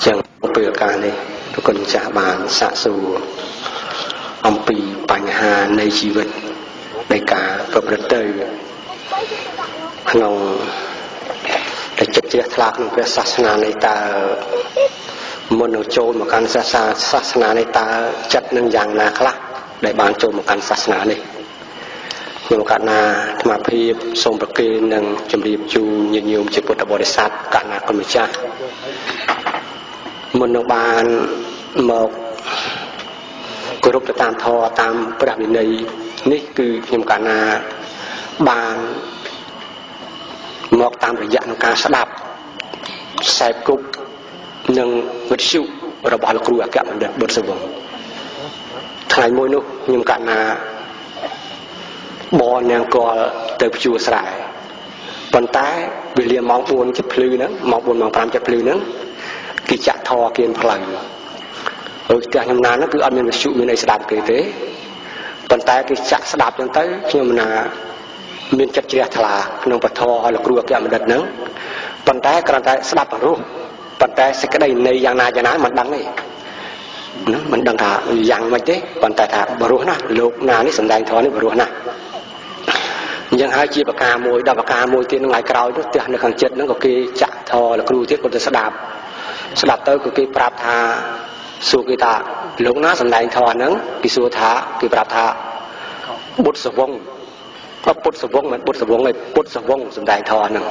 chẳng bữa cả này tôi còn trả bàn xạ xù ông pì bánh hàនៃជីវិតនៃការប្រព្រឹត្តទៅក្នុងតែចិត្តជ្រះថ្លាក្នុងព្រះសាសនានៃតើមុននឹងចូលមកកាន់សាសនានៃតើចិត្តនឹងយ៉ាងណាខ្លះដែលបានចូលមកកាន់សាសនានេះខ្ញុំកណ្ណាអាត្មាភាពសូមប្រគេននឹងជម្រាបជូនញាតិញោមជាពុទ្ធបរិស័ទកណ្ណាគុណម្ចាស់មុននឹងបានមកគោរពទៅតាមធម៌តាមព្រះវិន័យនេះគឺខ្ញុំកណ្ណាបានមកតាមរយៈក្នុងការស្ដាប់ខ្សែគប់និងវិទ្យុរបស់លោកគ្រូអគ្គបណ្ឌិតបុត្រសវង្សថ្ងៃមួយនោះខ្ញុំកណ្ណាបននាងកលទៅព្យួរស្រែប៉ុន្តែវេលាម៉ោង 4 ជិតភ្លឺហ្នឹងម៉ោង 4 ម៉ោង 5 ជិតភ្លឺហ្នឹងគេចាក់ធរគៀនផ្លូវហើយផ្ទះខ្ញុំណាហ្នឹងគឺអត់មានវិទ្យុមានអីស្ដាប់គេទេប៉ុន្តែគេចាក់ស្ដាប់ចឹងទៅខ្ញុំណាមានចិត្តជ្រះថ្លាក្នុងពធឲ្យលោកគ្រូអគ្គបណ្ឌិតហ្នឹងប៉ុន្តែគ្រាន់តែស្ដាប់ព្រោះប៉ុន្តែសេចក្តីនៃយ៉ាងណាមិនដឹងទេមិនដឹងថាយ៉ាងម៉េចទេប៉ុន្តែថាបរោះណាស់លោកណានេះសំដែងធម៌នេះបរោះណាស់អញ្ចឹងហើយជាប្រការមួយដល់ប្រការមួយទៀតនឹងឲ្យក្រោយនោះផ្ទះនៅខាងចិត្តហ្នឹងក៏គេចាក់ធម៌លោកគ្រូទៀតក៏ទៅស្ដាប់ទៅក៏គេប្រាប់ថាសួរគេថាលោកណាសំដែងធម៌ហ្នឹងគេសួរថាគេប្រាប់ថាបុត្រសវង្សពុទ្ធសវង្សមិនបុត្រសវង្សទេពុទ្ធសវង្សសំដែងធម៌ហ្នឹង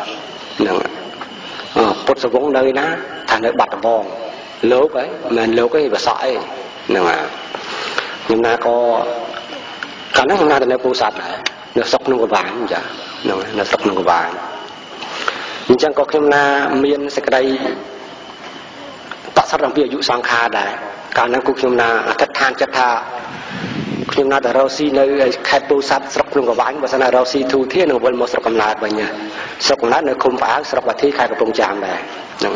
ពុទ្ធសវង្សនៅណាថានៅបាត់ដំបងលោកហ៎មិនលោកទេបសក់អីហ្នឹងខ្ញុំណាក៏កាលហ្នឹងខ្ញុំណាទៅនៅពោធិ៍សាត់ដែរនៅស្រុកក្នុងកបាញចាហ្នឹងនៅស្រុកក្នុងកបាញអញ្ចឹងក៏ខ្ញុំណាមានសេចក្តីតក់ស្លុតអំពីអាយុសង្ខារដែរកាលហ្នឹងគឺខ្ញុំណាអធិដ្ឋានចិត្តថាខ្ញុំណាទៅរកស៊ីនៅខេត្តពោធិ៍សាត់ស្រុកក្នុងកបាញបើសិនណារកស៊ីទូធានឹងវិលមកស្រុកកំណើតវិញស្រុកកំណើតនៅឃុំផ្អើស្រុកបាធីខេត្តកំពង់ចាមដែរហ្នឹង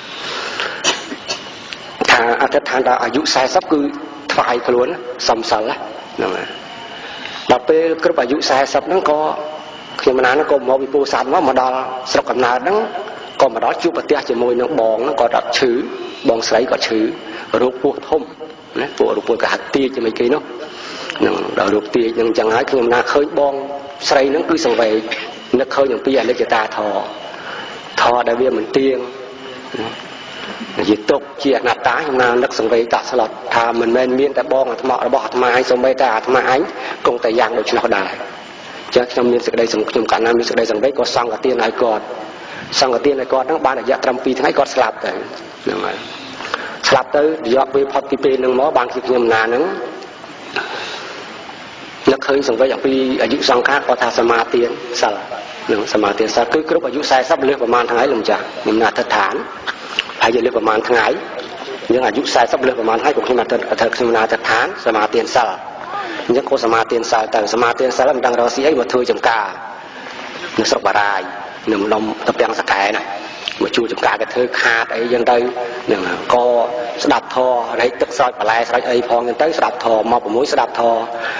ថាអធិដ្ឋានដល់អាយុ40គឺថ្វាយខ្លួនសំសិលហ្នឹងដល់ពេលគ្រប់អាយុ40ហ្នឹងក៏ខ្ញុំណាហ្នឹងក៏មកពីពោធិ៍សាត់មកដល់ស្រុកកំណើតហ្នឹងក៏មកដល់ជួបប្រទះជាមួយនឹងបងហ្នឹងក៏ដល់ឈឺបងស្រីក៏ឈឺរោគពោះធំណាពួករោគពោះកាហាទាជាមួយគេនោះនឹងដល់រោគទាហ្នឹងចឹងហើយខ្ញុំណាឃើញបងស្រីហ្នឹងគឺសង្វេគនឹកឃើញអំពីអនិច្ចតាធម៌ដែលវាមិនទៀងជាទុកជាអនត្តាខ្ញុំណានឹកសង្វេគតក់ស្លុតថាមិនមែនមានតែបងអាត្មារបស់អាត្មាឯងសូម្បីតែអាត្មាឯងគង់តែយ៉ាងដូច្នោះដែរចឹងខ្ញុំមានសេចក្តីសង្ឃឹមខ្ញុំកាលណាមានសេចក្តីសង្វេគក៏សង្ឃទានឲ្យគាត់ហ្នឹងបានរយៈត្រឹម2ថ្ងៃគាត់ស្លាប់ទៅហ្នឹងហើយស្លាប់ទៅរយៈពេលផុតពីពេលហ្នឹងមកបានខ្ញុំណាហ្នឹងនឹកឃើញសង្វេគអំពីអាយុសង្ខារគាត់ថាសមាទានសិលនឹងសមាទានសិលគឺគ្រប់អាយុ40លើសប្រហែលថ្ងៃលោកម្ចាស់ខ្ញុំណាអធិដ្ឋានហើយលើសប្រហែលថ្ងៃយើងអាយុ40លើសប្រហែលថ្ងៃក៏ខ្ញុំខ្ញុំណាអធិដ្ឋានសមាទានសិលអញ្ចឹងក៏សមាទានសិលទៅសមាទានសិលមិនដឹងរកស៊ីអីមកធ្វើចំការនៅស្រុកបារាយនៅម្ដុំតពាំងសកែណាមកជួចំការគេធ្វើខាតអីចឹងទៅហ្នឹងក៏ស្ដាប់ធម៌រែកទឹកស្រោចបន្លែស្រោចអីផងចឹងទៅស្ដាប់ធម៌មក6ស្ដាប់ធម៌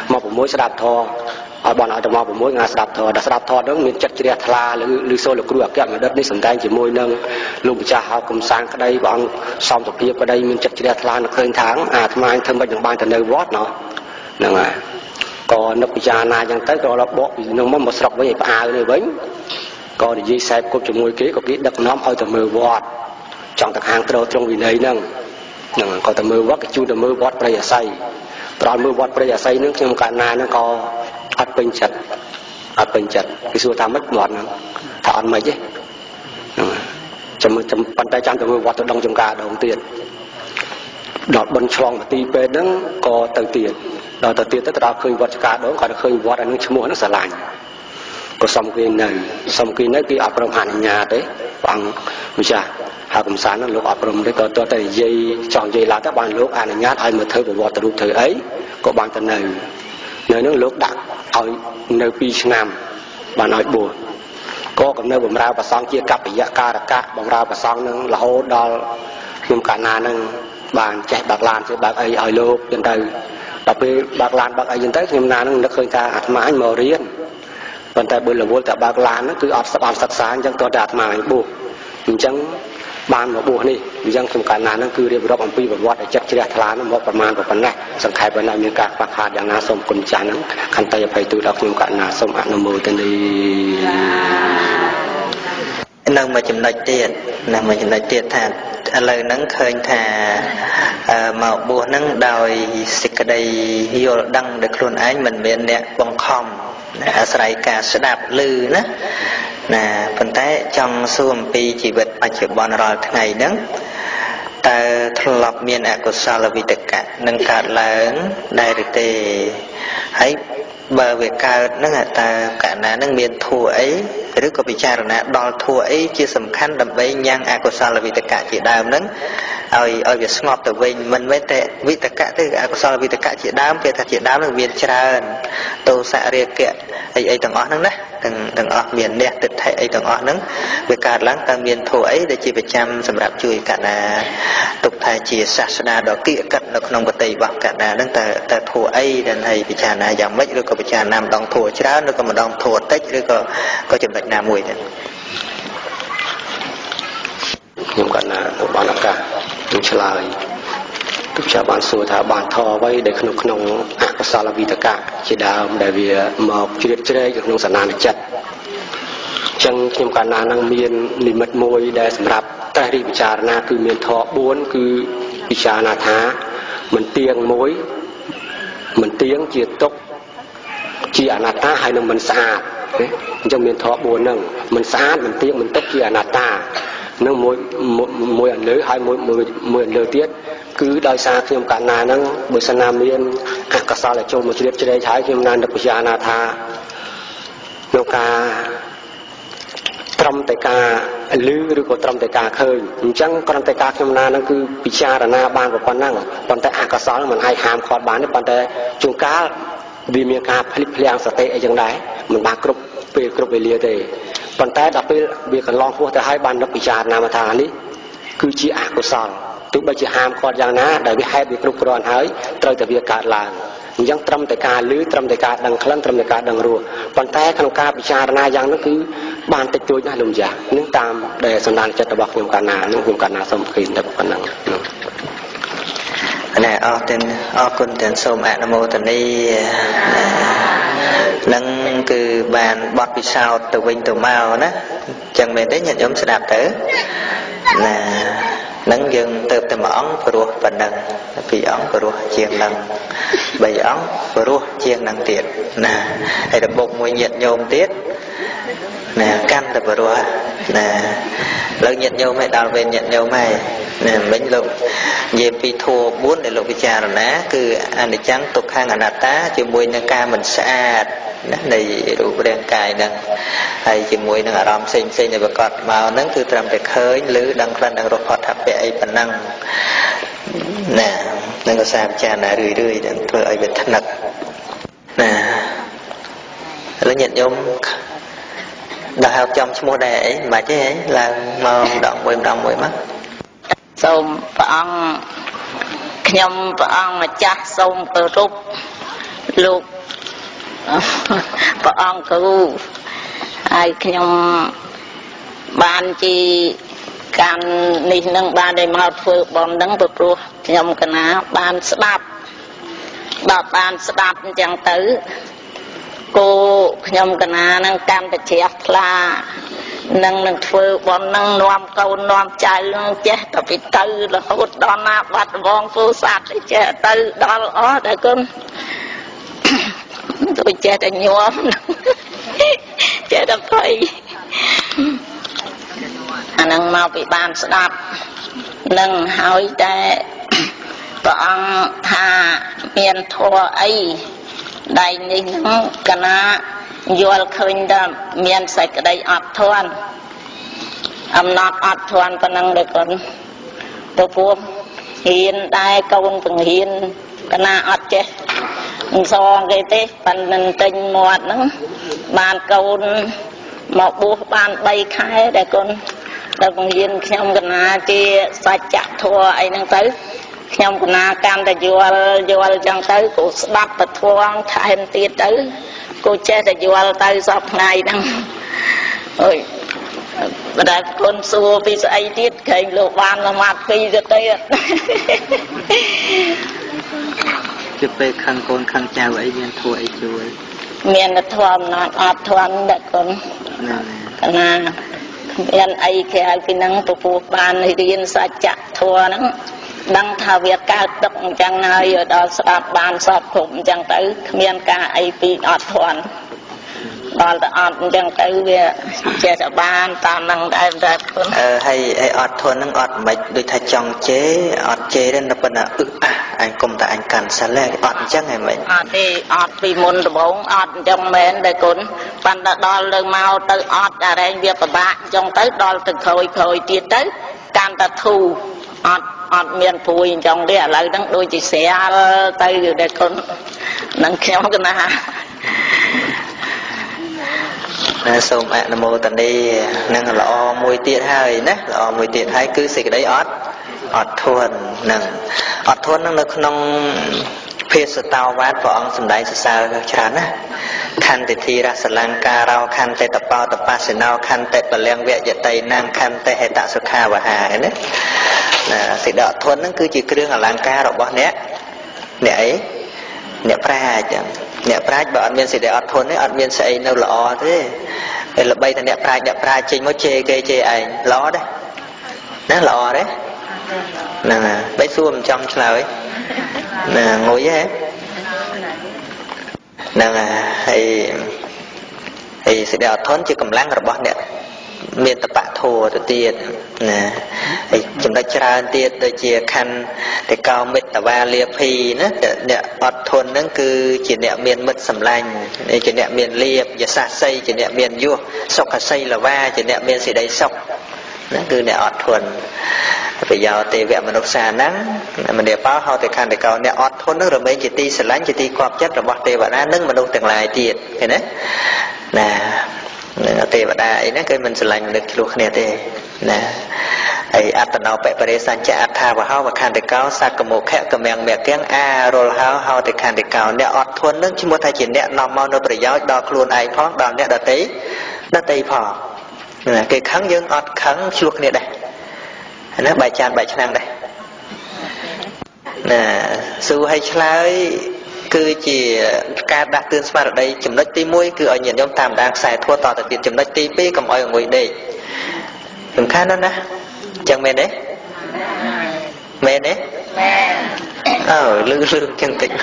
ឲ្យបានឲ្យទៅមក6ងាស្ដាប់ធម៌ដល់ស្ដាប់ធម៌ហ្នឹងមានចិត្តជ្រះថ្លាឬសូរលោកគ្រូអគ្គបណ្ឌិតនេះសម្ដែងជាមួយនឹងលោកម្ចាស់ហៅកំសាន្តក្តីព្រះអង្គសំទភាពក្តីមានចិត្តជ្រះថ្លានឹកឃើញថាអាត្មាធ្វើមិនបានទៅនៅវត្តណោះហ្នឹងហើយក៏នឹកពិចារណាចឹងទៅក៏ដល់បកពីនឹងមកស្រុកវិញឲ្យផ្អើនេះវិញក៏និយាយខ្សែគប់ជាមួយគេក៏គេដឹកនាំឲ្យទៅមើលវត្តចង់ទៅខាងត្រង់វិន័យហ្នឹងក៏ទៅមើលវត្តគេជួទៅមើលវត្តព្រៃអាស័យត្រង់មើលវត្តព្រៃអាស័យហ្នឹងខ្ញុំកាលណាហ្នឹងក៏អត់ពេញចិត្តគេសួរថាម៉េចវត្តហ្នឹងថាអត់ម៉េចទេចាំប៉ុន្តែចាំទៅមើលវត្តទៅដងចំការដងទៀតដល់បិណ្ឌឆ្លងទីពេទ្យហ្នឹងក៏ទៅទៀតដល់ទៅទៀតទៅដល់ឃើញវត្តចំការដងក៏ឃើញវត្តអានឹងឈ្មោះហ្នឹងស្រឡាញ់ក៏សុំគេនៅគេអត់ព្រមអនុញ្ញាតទេព្រះអង្គម្ចាស់ហៅកំសាន្តហ្នឹងលោកអត់ព្រមទេក៏តើនិយាយចង់និយាយឡើងទៅបានលោកអនុញ្ញាតឲ្យមកធ្វើប្រវត្តិរូបធ្វើអីក៏បានទៅនៅហ្នឹងលោកដាក់ឲ្យនៅ2ឆ្នាំបានឲ្យបួសក៏កំណើបំរើប្រសង់ជាកប្បយការកៈបំរើប្រសង់នឹងរហូតដល់ខ្ញុំកាលណាហ្នឹងបានចេះបើកឡានចេះបើកអីឲ្យលោកចឹងទៅដល់ពេលបើកឡានបើកអីចឹងទៅខ្ញុំណាហ្នឹងនឹកឃើញថាអាត្មាអញមករៀនប៉ុន្តែបើរវល់តែបើកឡានហ្នឹងគឺអត់ស្បានសិក្សាអញ្ចឹងតើអាត្មាអញបួសអញ្ចឹង ban một buổi này dân trong cả nàn nó cứ đi vàoអំពីប្រវត្តិចិត្តជ្រះថ្លានោះមកប្រមាណប៉ុណ្ណេះសង្ខេបប៉ុណ្ណេះមានការខ្វះខាតយ៉ាងណាសូមគុណចាស់ហ្នឹងខន្តីអភ័យទូលដល់ខ្ញុំកណាសូមអនុមោទនីនៅមួយចំណុចទៀតថាឥឡូវហ្នឹងឃើញថាមកបួសហ្នឹងដោយសេចក្តីយល់ដឹងដោយខ្លួនឯងមិនមានអ្នកបង្ខំអាស្រ័យការស្ដាប់ឮណាប៉ុន្តែចង់សួរអំពីជីវិតបច្ចុប្បន្នរាល់ថ្ងៃហ្នឹងតើធ្លាប់មានអកុសលវិតកៈនឹងកើតឡើងដែរឬទេហើយបើវាកើតហ្នឹងតើកណ្ណាហ្នឹងមានធัวអីឬក៏ពិចារណាដល់ធัวអីជាសំខាន់ដើម្បីញ៉ាំងអកុសលវិតកៈជាដើមហ្នឹងឲ្យវាស្ងប់ទៅវិញមិនមែនតែវិតកៈទេអកុសលវិតកៈជាដើមគេថាជាដើមនឹងមានច្រើនទោសៈរាគៈអីទាំងអស់ហ្នឹងណាទាំងអស់មានអ្នកទិដ្ឋិអីទាំងអស់ហ្នឹងវាកើតឡើងតើមានធัวអីដែលជាប្រចាំសម្រាប់ជួយកណ្ណាទុកថាជាសាសនាដ៏គៀកកិតនៅក្នុងប្រតិបត្តិកណ្ណាហ្នឹងតើធัวអីដែលឲ្យពិចារណាយ៉ាងម៉េចឬក៏ពិចារណាម្ដងធัวច្រើនឬក៏ម្ដងធัวតិចឬក៏ចំណុចណាមួយទេខ្ញុំកណាបានឱកាសនឹងឆ្លើយទុកជាបានសួរថាបានធរអ្វីដែលក្នុងអកុសលវិតកៈជាដើមដែលវាមកជ្រៀតជ្រែកក្នុងសនានចិត្តអញ្ចឹងខ្ញុំកណានឹងមាននិមិត្តមួយដែលសម្រាប់ត្រេះរិះពិចារណាគឺមានធរ4គឺពិចារណាថាមិនទៀងមួយមិនទៀងជាទុក្ខជាអនត្តាហើយនឹងមិនស្អាតអញ្ចឹងមានធរ4ហ្នឹងមិនស្អាតមិនទៀងមិនទុក្ខជាអនត្តានឹងមួយអន្លើហើយមួយអន្លើទៀតគឺដោយសារខ្ញុំកណាហ្នឹងបើសិនណាមានអកុសលចូលមកជ្រៀតជ្រែកហើយខ្ញុំណានឹកពិចារណាថាក្នុងការត្រឹមតែការលឺឬក៏ត្រឹមតែការឃើញអញ្ចឹងគ្រាន់តែការខ្ញុំណាហ្នឹងគឺពិចារណាបានប៉ុណ្ណឹងប៉ុន្តែអកុសលមិនអាចហាមឃាត់បានទេប៉ុន្តែជួនកាលវាមានការភ្លេចភ្លាំងសតិអីចឹងដែរមិនបានគ្រប់ពេលគ្រប់វេលាទេប៉ុន្តែដល់ពេលវាកន្លងហួសទៅហើយបាននឹកពិចារណាមកថានេះគឺជាអកុសលទោះបីជាហាមឃាត់យ៉ាងណាដែលវាហេតុវាគ្រប់គ្រាន់ហើយត្រូវតែវាកើតឡើងអញ្ចឹងត្រឹមតែការលឺត្រឹមតែការដឹងក្លិនត្រឹមតែការដឹងរសប៉ុន្តែក្នុងការពិចារណាយ៉ាងនោះគឺបានតិចតួចណាស់លោកម្ចាស់នឹងតាមដែលសន្តានចិត្តរបស់ខ្ញុំកាលណានឹងខ្ញុំកាលណាសូមឃើញតែប៉ុណ្ណឹងណែអរគុណទាំងសូមអនុមោទនីនឹងគឺបានបទពិសោធន៍ទៅវិញទៅមកណាចឹងមែនទេញាតិញោមស្ដាប់ទៅណានឹងយើងទៅតែមួយអង្គព្រោះប៉ុណ្ណឹង2អង្គព្រោះជាងនឹង3អង្គព្រោះជាងនឹងទៀតណាហើយរបបមួយញាតិញោមទៀតណាកាន់តែព្រោះណាឥឡូវញាតិញោមឲ្យដល់វេនញាតិញោមហើយណាមិញលោកនិយាយពីធัว4ដែលលោកពិចារណាគឺអនិច្ចំទុក្ខអនត្តាជាមួយនឹងការមិនស្អាតណានៃរូបរាងកាយហ្នឹងហើយជាមួយនឹងអារម្មណ៍ផ្សេងដែលប្រកបមកហ្នឹងគឺត្រឹមតែឃើញឬដឹងក្លិនដឹងរសផុតថាពៈអីប៉ុណ្ណឹងណានឹងក៏សាពិចារណារឿយនឹងធ្វើឲ្យវាថ្នឹកណាឥឡូវញាតិញោមដល់ហៅចំឈ្មោះដែរអីមិនបាច់ទេឡើងមកម្ដងមួយមកសូមព្រះអង្គខ្ញុំព្រះអង្គម្ចាស់សូមគោរពលោកព្រះអង្គគ្រូហើយខ្ញុំបានជាកាន់នេះនឹងបានได้មកធ្វើបំនឹងព្រោះខ្ញុំកណាបានស្ដាប់ដល់បានស្ដាប់អញ្ចឹងទៅគោខ្ញុំកណានឹងកាន់តែជ្រះថ្លានឹងធ្វើបំនឹងនាំកូននាំចៅចេះតែពីទៅរហូតដល់ណាបាត់វងពូសាត់ចេះទៅដល់អស់តែគុណដូចចេះតែញោមចេះតែភ័យអានឹងមកពីបានស្ដាប់នឹងហើយតែព្រះអង្គថាមានធម៌អីដៃនេះហ្នឹងកណាយល់ឃើញថាមានសេចក្តីអត់ធន់អំណត់អត់ធន់ប៉ុណ្ណឹងដែរកូនទៅពោះហ៊ានដែរកូនបង្រៀនកណាអត់ចេះសងគេទេប៉ិននឹងទិញមាត់ហ្នឹងបានកូនមកបួសបាន3ខែដែរកូនដល់បង្រៀនខ្ញុំកណាជាសច្ចធម៌អីហ្នឹងទៅខ្ញុំកណាកាន់តែយល់ចឹងទៅគូស្ដាប់ពធងថែមទៀតទៅគូចេះតែយល់ទៅសពថ្ងៃហ្នឹងអើយ mà đại con xua vì ấy tiết khởi lộ ban là mặt phi cho tây chụp về khăn con khăn chào ấy miền thua ấy chuối miền là thòm nó ọt thòm đã con là miền ấy khi ai phi năng tổ phụ ban thì riêng sa chặt thua nó đăng thảo việc cao động chẳng nơi ở đó sạp ban sạp khủng chẳng tới miền ca ấy phi ọt thòm đó là ọt chẳng tới về chế sạp ban tam năng đại đại con hay ọt thòm nó ọt mạch đôi thay chồng chế ọt chế đến là bên là anh cùng tại anh cần xa lẹ ọt chắc ngày mày thì ọt vì môn bốn ọt trong mến để cũng bạn đã đo lưng mau tới ọt ở đây việc của bạn trong tới đo từ khôi tiết tới can ta thu ọt miền phùi trong đây lại đang đôi chỉ xe tay rồi để cũng nâng kéo cái nào xôm ạ nam mô tần đi nâng lọ mùi tiệt hai nè lọ mùi tiệt hai cứ xịt đấy ọt thuần nâng ọt thuần nâng được nông phía sau tàu vát võ ông sầm đáy sao chán á khăn thì thi ra sờ lăng ca rau khăn tê tập bao tập ba sờ nao khăn tê bờ leng vẽ dệt tây nam khăn tê hệ tạ suk kha và hà đấy xịt đọ thuần nó cứ chỉ cái đường ở lăng ca rồi bọn nè ấy nè prai bọn miền xịt để ọt thuần ấy ọt miền sậy nâu lọ thế là bây giờ nè prai trên mối chê ảnh ló đấy nó lọ đấy nè bấy xuông trong lời nè ngồi với em nè thì sẽ đeo thốn chưa cầm lăng rồi bọn nè miền tập bạ thua từ tiền nè chúng ta tra tiền tôi chia khăn để cao mít tập ba liệp phi nữa nè ọt thôn nó cứ chỉ nè miền mít sầm lanh chỉ nè miền liệp và xa xây chỉ nè miền vua sọc cả xây là va chỉ nè miền sẽ đầy sọc nó cứ nè ọt thôn bây giờ thì vẽ mình đọc xa nắng mình để báo họ thì khăn để cao nè ọt thôn nó rồi mấy chỉ ti sờ lánh chỉ ti quạt chất rồi bọt tê và đá nâng mà đâu từng lại tiền thế đấy nè tê và đá ấy nó cái mình sờ lánh được luôn nè tê nè ấy ắt tao bẹ bẹ san chả ắt tha và hao và khăn để cao sa cầm một khẽ cầm mèng mẹ tiếng a rồi hao thì khăn để cao nè ọt thôn nó chỉ muốn thay chỉ nè nằm mau nó bây giờ đo luôn ai phóng đo nè đợt tây phò nè cái kháng dương ọt kháng chuột nè đây nó bài chan bài năng đây nè su hay chơi cứ chỉ ca đặt tương smart ở đây chấm đất ti muối cứ ở nhìn trong tam đang xài thua tỏ từ tiền chấm đất ti pi cầm ở ngồi đây chúng khá nó nè chẳng mẹ đấy lương chân tịnh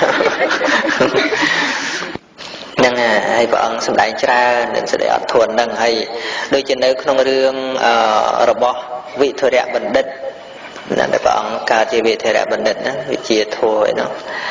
nâng hay bọn xâm đại tra nên sẽ để ở thuần nâng hay đôi chân nơi không rương rồi bỏ vị thừa đẹp bình định nên để bọn ca chỉ vị thừa đẹp bình định vị chia thua nó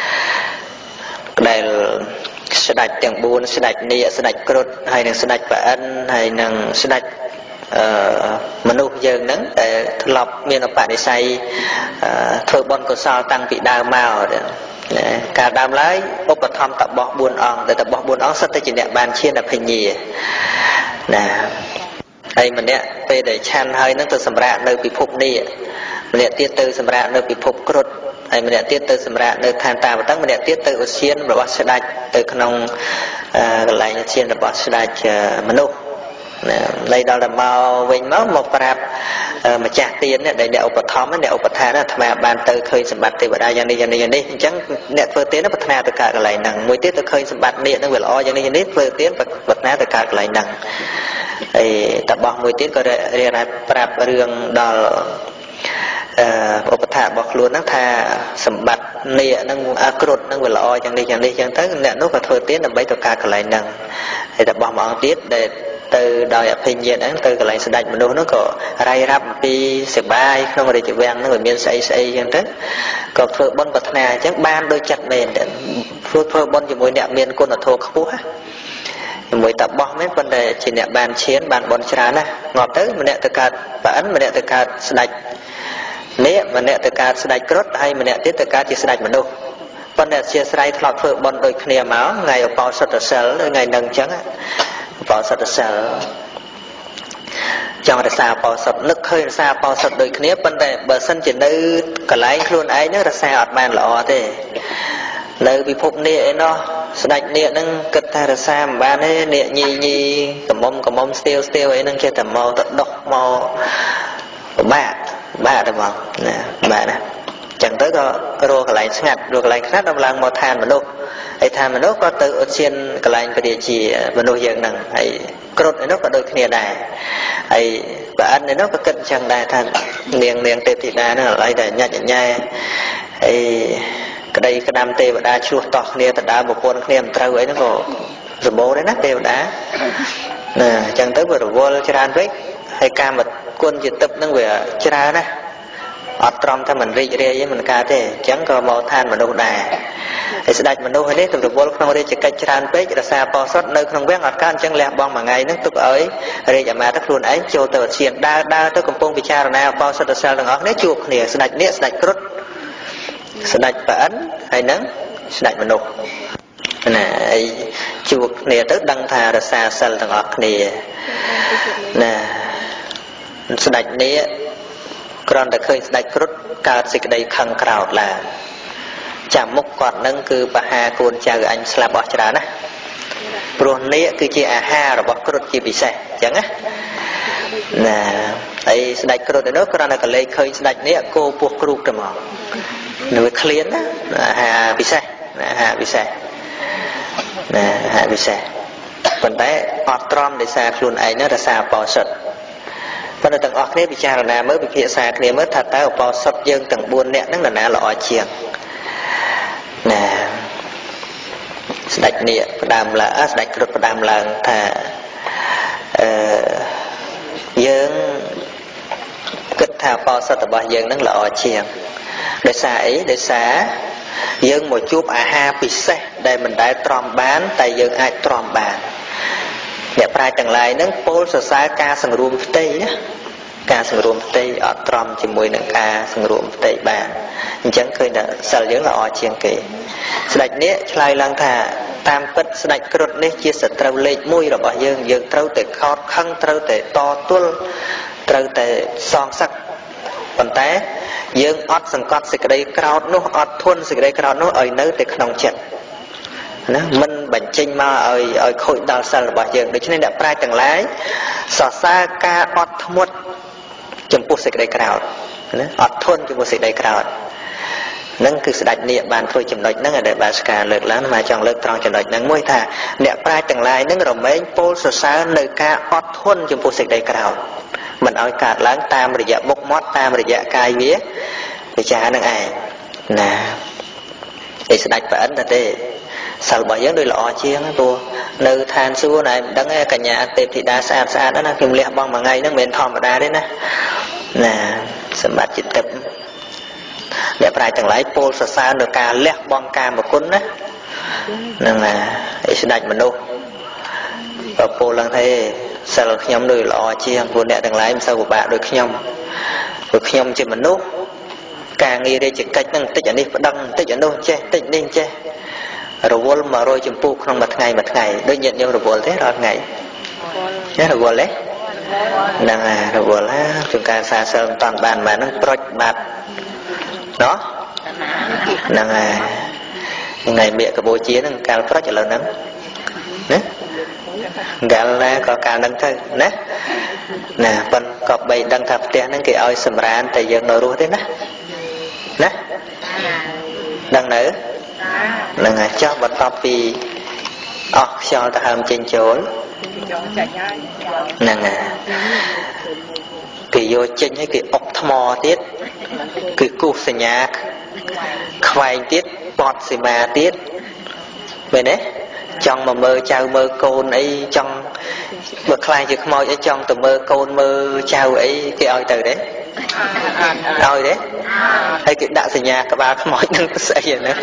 đây sẽ đạch tiếng buôn sẽ đạch nịa sẽ đạch cột hay là sẽ đạch bản hay là sẽ đạch manu dương nắng để lọc miền ở bản để xây thợ bon của sao tăng vị đào màu cả đám lái ốp bật thăm tập bỏ buôn ong để tập bỏ buôn ong sắp tới chỉ đẹp bàn chiên là hình nhì nè đây mình nè về để chan hơi nó từ sầm rạ nơi bị phục nè mình nè tiết từ sầm rạ nơi bị phục cột hay mình nè tiết từ sầm rạ nơi than ta và tăng mình nè tiết từ xiên và bắt sẽ đạch từ khung lại chiên là bắt sẽ đạch manu đây đó là màu vinh máu một rạp mà chặt tiền để đeo bật thom để bật tha đó mà bàn từ khơi sầm bát từ bờ đai dân đi chẳng nẹt phơi tiền nó bật tha từ cả cái lại nằng mỗi tiết từ khơi sầm bát điện nó về lo dân đi phơi tiền bật ná từ cả cái lại nằng thì tập bọc mỗi tiết có ra rạp riêng đó bật tha bọc luôn nó tha sầm bát nịa nó cột nó về lo dân đi chẳng tới nẹt nó có phơi tiền là mấy từ cả cái lại nằng thì tập bọc mỏng tiết để từ đời hình diện án từ cái lại sự đạch mà nó có rai rap đi sẽ bay không có để chịu vang nó người miền xây như thế còn phơi bon bật nà chắc ban đôi chặt mền để phơi bon chỉ mỗi nẹt miền côn ở thô khú á mỗi tập bom mấy vấn đề chỉ nẹt bàn chiến bàn bon trà nè ngọt tới mà nẹt từ cát và ấn mà nẹt từ cát sự đạch nẹt mà nẹt từ cát sự đạch cốt hay mà nẹt tiết từ cát chỉ sự đạch mà đâu vấn đề chia sẻ thọt phơi bon đôi kia máu ngày ở bao sốt sờ ngày nâng trắng á bao sốt sờ trong là sao bao sốt nước hơi sao bao sốt đôi kia vấn đề bờ sân chỉ nơi cả lái luôn ấy nữa là sao ọt bàn lọ thế nơi bị phục nè nó sạch nè nâng cất ta ra xa mà bán ấy nè nhì cầm mông stiêu ấy nâng chơi tầm màu tận độc màu bạ được không nè bạ nè chẳng tới có rô cái lạnh ngặt rô cái lạnh khát đông lăng màu than mà đâu ấy than mà đâu có tự ở trên cái lạnh cái địa chỉ mà đâu hiện nằng ấy cột ấy nó có đôi kia đài ấy và ăn ấy nó có cân chẳng đài than niềng tê thịt đá nó lấy để nhai ấy cái đây cái nam tê và đá chua to kia thật đá một con kia trâu ấy nó có rồi bố đấy nát tê và đá nè chẳng tới vừa rồi vô cho ăn với hay cam mà quân chỉ tập nó về cho ra nè ở trongถ้าmình rì với mình ca thế chẳng có màu than mà đâu đà thì sẽ đặt mình đâu hay đấy từ vô không đây chỉ cách tràn với là xa po sót nơi không biết ở can chẳng lẹ bong mà ngày nước tục ấy rì giả mà tất luôn ấy cho tờ xiên đa tới công pong bị cha rồi nào po sót sao đừng ở nét chuột nè sẽ đặt cốt sẽ đặt và ấn hay nắng sẽ đặt mình đâu nè chuột nè tới đăng thà là xa xa đừng ở nè nè sẽ đặt nè còn đã khơi đại cốt cao dịch đây khăng cào là chạm mốc quạt nâng cứ bà hà côn cha anh slap bỏ chả nè rồi nè cứ chỉ ha rồi bỏ cốt chỉ bị sẻ chẳng á nè ấy đại cốt đó còn là cái lấy khơi đại nè cô buộc cột rồi mà người clean á hà bị sẻ hà bị sẻ nè hà bị sẻ còn đấy otrom để xa luôn ấy nó là xa bỏ sật phần là tầng óc này bị cha là mới bị phía xa này mới thật tới vào sập dương tầng buôn nè nó là nã lọ chiềng nè sạch nè đàm là sạch cực đàm là thà dương kết thà vào sập tập dương nó lọ chiềng để xa ấy để xá dương một chút ha bị xe đây mình đã tròn bán tại dương ai tròn bán để prai tầng lại nâng pol sơ xa ca sừng ruộng tây á ca sừng ruộng tây ở tròn chỉ mùi nâng ca sừng ruộng tây bàn chẳng khơi là sợ dưỡng là ở chiên kì sạch nế lại lang thà tam bất sạch cột nế chia sẻ trâu lệch mùi rồi bỏ dương trâu để khót khăn trâu để to tuôn trâu để son sắc còn té dương ót sừng cọt sực đây crowd nó ót thun sực đây crowd nó ở nơi để không chật mình bệnh chinh mà ở khối đào sờ là bỏ dương để cho nên đã prai tầng lái xỏ xa ca ót muốt chấm phu sực đây crowd ót thun chấm phu sực đây crowd nâng cứ sạch niệm bàn phơi chấm đôi nâng ở đây bà ska lược lắm mà chọn lược tròn chấm đôi nâng môi thà nè prai tầng lái nâng rồi mấy pol xỏ xa nơi ca ót thun chấm phu sực đây crowd mình ở cả láng tam rồi dạ bốc mót tam rồi dạ cai vía để cha nâng ai nè để sạch và ấn là thế sao bỏ giống đôi lọ chiên á tua nơi than xưa này đắng cả nhà tệp thì đa xa đó nó kim lẹ bong mà ngay nó mền thòm mà đa đấy nè sầm bát chít tập để phải chẳng lấy pol sa sa được cả lẹ bong ca một cún á nên là để sạch mình đâu và pol lần thế sao nhóm đôi lọ chiên pol nè chẳng lấy sao của bạn được nhom chỉ mình đâu càng nghĩ đây chỉ cách năng tích ở đây đăng tích ở đâu che tích nên che rồi vô mà rồi chấm pu không một ngày đôi nhận nhau rồi vô thế rồi ngày nhớ rồi vô lấy năng rồi vô lá chúng ta xa sơn toàn bàn mà nó project bạt đó năng ngày mẹ cái bố chiến năng cao project lớn lắm nè gạo là có cả năng thôi nè phần cọp bầy đăng thập tiền năng cái ơi sầm ran tại giờ nội ruột thế nè đăng nữa là ngày cho bật tập vì cho ta hầm trên chốn nè cái vô trên hay cái ốc thò tiết cái cục xì nhạc khoai tiết bọt xì mà tiết vậy đấy trong mà mơ chào mơ côn ấy trong bậc khai chứ không ấy trong từ mơ côn mơ chào ấy cái ơi từ đấy ơi đấy hay cái đã xì nhà các bà không nói năng sẽ gì nữa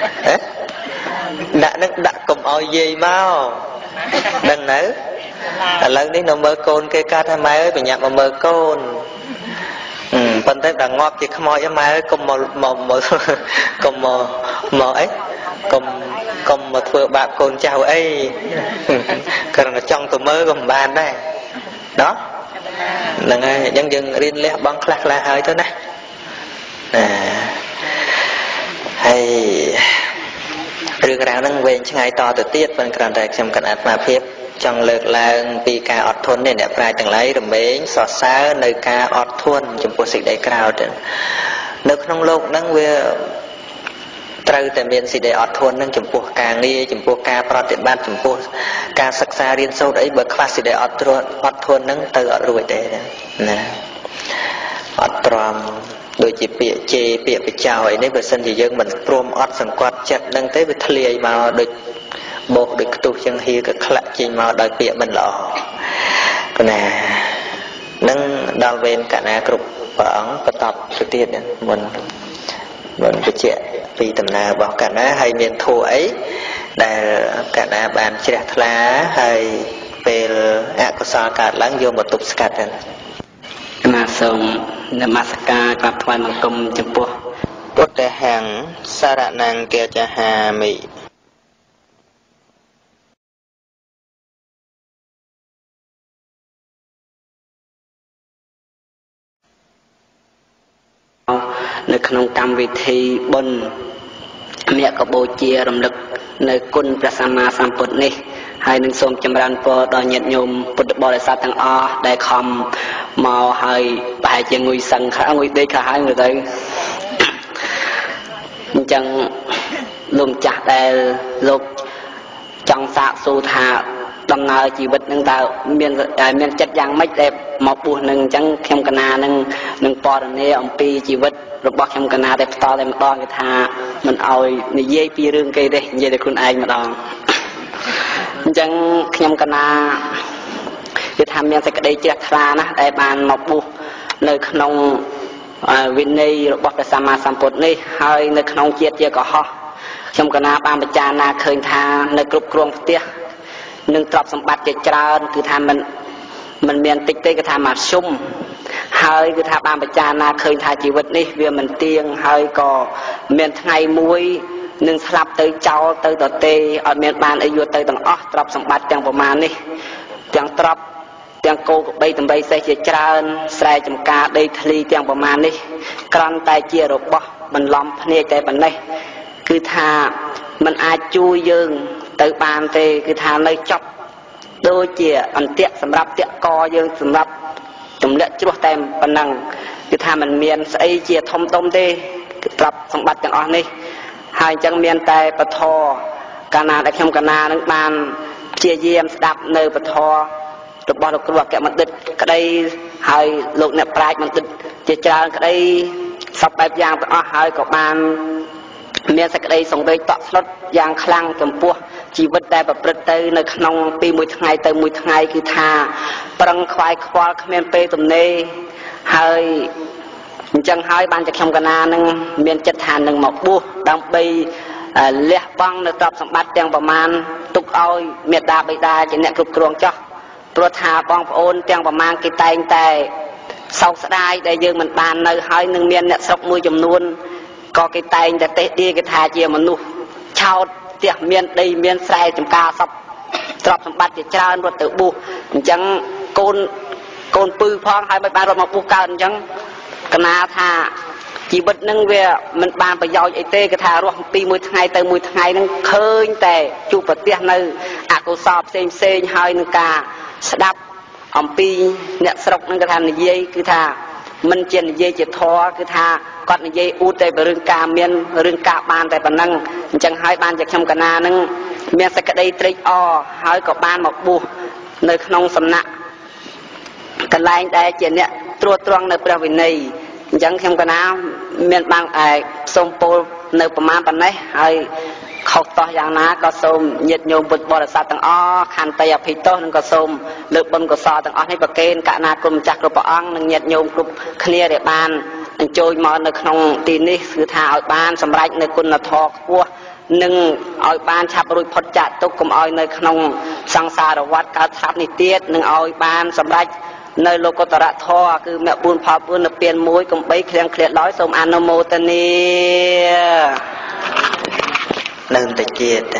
đã cùng ơi gì mau đừng nữa lần đấy nó mơ côn cái ca thay mai ơi bị nhạc mà mơ côn phần tới là ngọt thì không nói mai ơi cùng mò ấy cùng một vừa bạn côn chào ấy còn là trong tụi mơ cùng bàn đây đó là ngay dân riêng lẽ băng khắc là hơi thôi này hay រឿងរ៉ាវហ្នឹងវែងឆ្ងាយតទៅទៀតប៉ុន្តែគ្រាន់តែខ្ញុំកណ្ដាលអាត្មាភាពចង់លើកឡើងពីការអត់ធន់នេះអ្នកប្រាជ្ញទាំងឡាយរមែងសរសើរនៅការអត់ធន់ចំពោះសេចក្តីក្រោធនៅក្នុងโลกហ្នឹងវាត្រូវតែមានសេចក្តីអត់ធន់នឹងចំពោះការងារចំពោះការប្រតិបត្តិចំពោះការសិក្សារៀនសូត្រអីបើខ្វះសេចក្តីអត់ធន់នឹងទៅអត់រួចទេណាអត់ទ្រាំដូចជាពាក្យជេរពាក្យបចោអីនេះបើសិនជាយើងមិនព្រមអត់សង្កត់ចិត្តនឹងទេវាធ្លាយមកដូចបោកដូចខ្ទុះចឹងហៀក៏ខ្លាក់ចេញមកដោយពាក្យមិនល្អណានឹងដល់វេនកណាគ្រប់ព្រះអង្គបន្តទៅទៀតមុនបញ្ជាក់ពីដំណើររបស់កណាហើយមានធัวអីដែលកណាបានជ្រះថ្លាហើយពេលអកុសលកើតឡើងយកមកទប់ស្កាត់ហ្នឹងកណាសូមនមស្ការក្រាបថ្វាយបង្គំចំពោះពុទ្ធហੰសារណង្គាចហាមិនៅក្នុងកម្មវិធីបុណ្យមគ្គបូជារំលឹកនៅគុណព្រះសម្មាសម្ពុទ្ធនេះហើយនឹងសូមចម្រើនពរដល់ញាតិញោមពុទ្ធបរិស័ទទាំងអស់ដែលខំមកហើយប្រហែលជាងុយសឹងខ្លះងុយដេកខ្លះហើយមើលទៅអញ្ចឹងលោកម្ចាស់ដែលលោកចង់សាកសួរថាដំណើរជីវិតនឹងតើមានចិត្តយ៉ាងម៉េចដែលមកបួសនឹងអញ្ចឹងខ្ញុំកណានឹងពណ៌នាអំពីជីវិតរបស់ខ្ញុំកណាតែផ្ទាល់តែម្ដងគេថាមិនអោយនិយាយពីរឿងគេទេនិយាយតែខ្លួនឯងម្ដងអញ្ចឹងខ្ញុំកណាគេថាមានសេចក្តីជ្រះថ្លាណាស់ដែលបានមកបួសនៅក្នុងវិន័យរបស់ព្រះសម្មាសម្ពុទ្ធនេះហើយនៅក្នុងជាតិជាកុហកខ្ញុំកណាបានពិចារណាឃើញថានៅគ្រប់គ្រងផ្ទះនឹងទ្រព្យសម្បត្តិជាច្រើនគឺថាមិនមានតិចទេគឺថាមកជុំហើយគឺថាបានពិចារណាឃើញថាជីវិតនេះវាមិនទៀងហើយក៏មានថ្ងៃមួយនឹងស្លាប់ទៅចោលទៅដតេអត់មានបានអីយកទៅទាំងអស់ទ្រព្យសម្បត្តិទាំងប្រមាណនេះទាំងទ្រព្យទាំងគោក្របីដំរីសេះជាច្រើនស្រែចម្ការដីធ្លីទាំងប្រមាណនេះគ្រាន់តែជារបស់បន្លំភ្នែកតែប៉ុណ្ណេះគឺថាมันអាចជួយយើងទៅបានទេគឺថានៅចប់ដូចជាអន្ទាក់សម្រាប់តាក់កយើងសម្រាប់ទម្លាក់ជ្រោះតែប៉ុណ្ណឹងគឺថាมันមានស្អីជាធំដុំទេទ្រព្យសម្បត្តិទាំងអស់នេះហើយអញ្ចឹងមានតែពធកាលណាដែលខ្ញុំកណានឹងបានព្យាយាមស្ដាប់នៅពធរបស់លោកគ្រូអគ្គបណ្ឌិតក្តីហើយលោកអ្នកប្រាជ្ញបណ្ឌិតជាច្រើនក្តីសពបែបយ៉ាងទាំងអស់ហើយក៏បានមានសេចក្តីសង្វេគតក់ស្លុតយ៉ាងខ្លាំងចំពោះជីវិតដែលប្រព្រឹត្តទៅនៅក្នុងពីមួយថ្ងៃទៅមួយថ្ងៃគឺថាប្រឹងខ្វាយខ្វល់គ្មានពេលទំនេរហើយអញ្ចឹងហើយបានជាខ្ញុំកណានឹងមានចិត្តថានឹងមកបួសដើម្បីលះបង់នៅទ្រព្យសម្បត្តិទាំងប្រមាណទុកឲ្យមេដាបិតាជាអ្នកគ្រប់គ្រងចោះព្រោះថាបងប្អូនទាំងប្រមាណគេតែងតែសោកស្ដាយដែលយើងមិនបាននៅហើយនឹងមានអ្នកស្រុកមួយចំនួនក៏គេតែងតែទេឌីគេថាជាមនុស្សឆោតផ្ទះមានដីមានស្រែចម្ការសពទ្រព្យសម្បត្តិជាច្រើនរត់ទៅបួសអញ្ចឹងកូនពឺផងហើយមិនបានរត់មកបួសកើតអញ្ចឹងកណាថាជីវិតនឹងវាមិនបានប្រយោជន៍អីទេគេថារស់ពីមួយថ្ងៃទៅមួយថ្ងៃនឹងឃើញតែជួបប្រទះនៅអកុសលផ្សេងហើយនឹងការស្ដាប់អំពីអ្នកស្រុកនឹងគេថានិយាយគឺថាមិនជានិយាយជាធម៌គឺថាគាត់និយាយអ៊ូតតែរឿងការមានរឿងការបានតែប៉ុណ្ណឹងអញ្ចឹងហើយបានជាខ្ញុំកណានឹងមានសេចក្តីត្រេកអរហើយក៏បានមកបួសនៅក្នុងសំណាក់កន្លែងដែលជាអ្នកត្រួតត្រងនៅព្រះវិន័យអញ្ចឹងខ្ញុំកណាមានបានសូមពោលនៅប្រមាណប៉ុណ្ណេះហើយខុសតោះយ៉ាងណាក៏សូមញាតិញោមពុទ្ធបរិស័ទទាំងអស់ខន្តីអភ័យទោសនិងក៏សូមលើកបុណ្យកុសលទាំងអស់នេះប្រគេនកណាគុណម្ចាស់គ្រប់ព្រះអង្គនិងញាតិញោមគ្រប់គ្នាដែលបានអញ្ជើញមកនៅក្នុងទីនេះគឺថាឲ្យបានសម្រេចនៅគុណធម៌ខ្ពស់និងឲ្យបានឆាប់រួចផុតចាកទុក្ខកុំឲ្យនៅក្នុងសង្សារវដ្តកើតស្លាប់នេះទៀតនិងឲ្យបានសម្រេចនៅលោកុត្តរធម៌គឺមគ្គ4ផល4នៅពៀន1កំបីឃ្លៀងឃ្លាតឡើយសូមអនុមោទនានៅតែជាតិឥ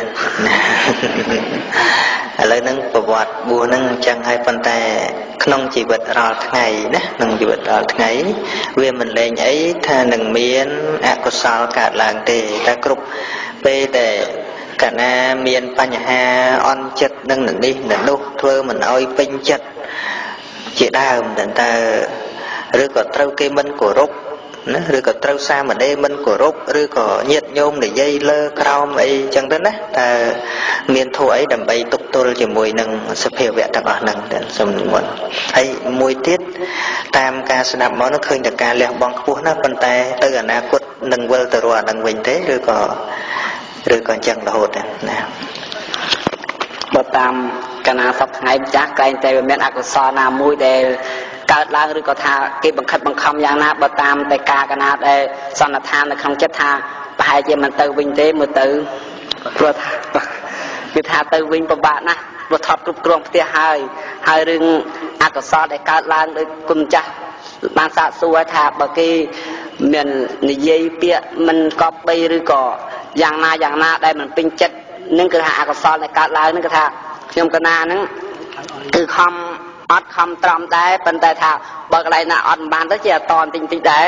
ឡូវហ្នឹងប្រវត្តិបួសហ្នឹងអញ្ចឹងហើយប៉ុន្តែក្នុងជីវិតរាល់ថ្ងៃណាក្នុងជីវិតរាល់ថ្ងៃវាមិនលែងអីថានឹងមានអកុសលកើតឡើងទេតែគ្រប់ពេលតែ cả na miền Panha on chất nâng đi nâng đúc thưa mình ơi pin chất chỉ đào mình ta rồi có trâu cây mân của rúc rồi có trâu xa mà đây mân của rúc rồi có nhiệt nhôm để dây lơ cao ấy chẳng đến á ta miền thu ấy đầm bay tục tôi chỉ mùi nâng sập hiệu vẹn đặc ở nâng đến xong muốn hay mùi tiết tam ca snap món nó khơi được ca leo bong cuốn nó bàn tay tới gần na quất nâng vơ từ rồi nâng bình thế rồi còn chẳng là hột nè bậc tam ca na sắp ngày chắc cái tay miền ác so na mùi để cao lang rồi có tha cái bằng khất bằng khom yang na bậc tam tại ca na để son là than là không chết tha hai chị mình từ bình thế mà từ rồi cứ tha từ bình của bạn na rồi thọt cục còng tia hai rừng ác so để cao lang rồi cùng cha ban sát xua tha bởi cái miền dây bịa mình có bay rồi cóอย่างนาได้มันเป็นจัดนึงคือหาก็ซ้อนในการลายนึงก็ท่ายมกนานึงคือคำอัดคำตรอมได้เป็นแต่ท่าบอกอะไรนะอัดบานตั้งแต่ตอนจริงๆได้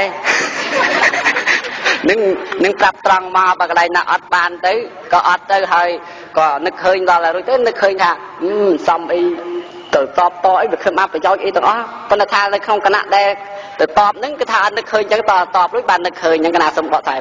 นึงปรับตรองมาบอกอะไรนะอัดบานtớiก็อัดtới hơiก็นึกเคยก็อะไรรู้นึกเคยท่าซ้ำไอ้ตัวตอบต่อไอ้แบบขึ้นมาไปย้อยไอ้ตัวอ๋อเป็นท่าในkhôngกนาได้ตัวตอบนึงก็ท่านึกเคยจะตอบรู้บานนึกเคยยังกนาสมบัติใส่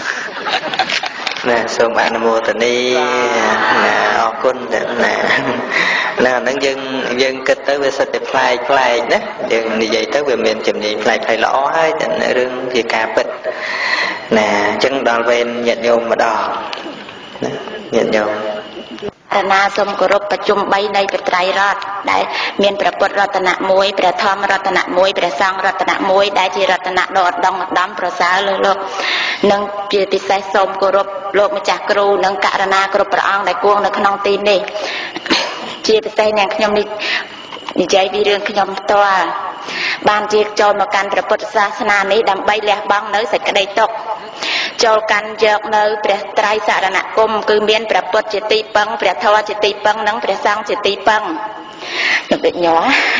nè sớm ăn mua từ đi nè ở quân nè là nó dân kịch tới về sạch play đấy dân như vậy tới về miền chìm đi play lõ hết rương thì cà bịch nè chân đoàn ven nhận nhôm mà đỏ nhận nhôm na sôm cổ rụcประชุมbayในประไตรรัตน์ได้เมียนประพุทธรัตนะมวยประธรรมรัตนะมวยประสังรัตนะมวยได้จีรัตนะดอดดองดำประสาเลยลูกนังจีติใส่สมกรบโลกมาจากครูนังการณากรบประอังในกวงในขนมตีนนี่จีติใส่เนี่ยขยมนี่ใจวิเรื่องขยมตัวบ้านจีโจรมาการประพุทธศาสนานี้ดำใบเลี้ยบังเนื้อใส่กระไดตกโจรกันเยอะเนื้อประไตรสารณคมคือเมียนประพุทธจิตติปังประทวจิตติปังนังประสังจิตติปังหนึ่งเด็กหยอ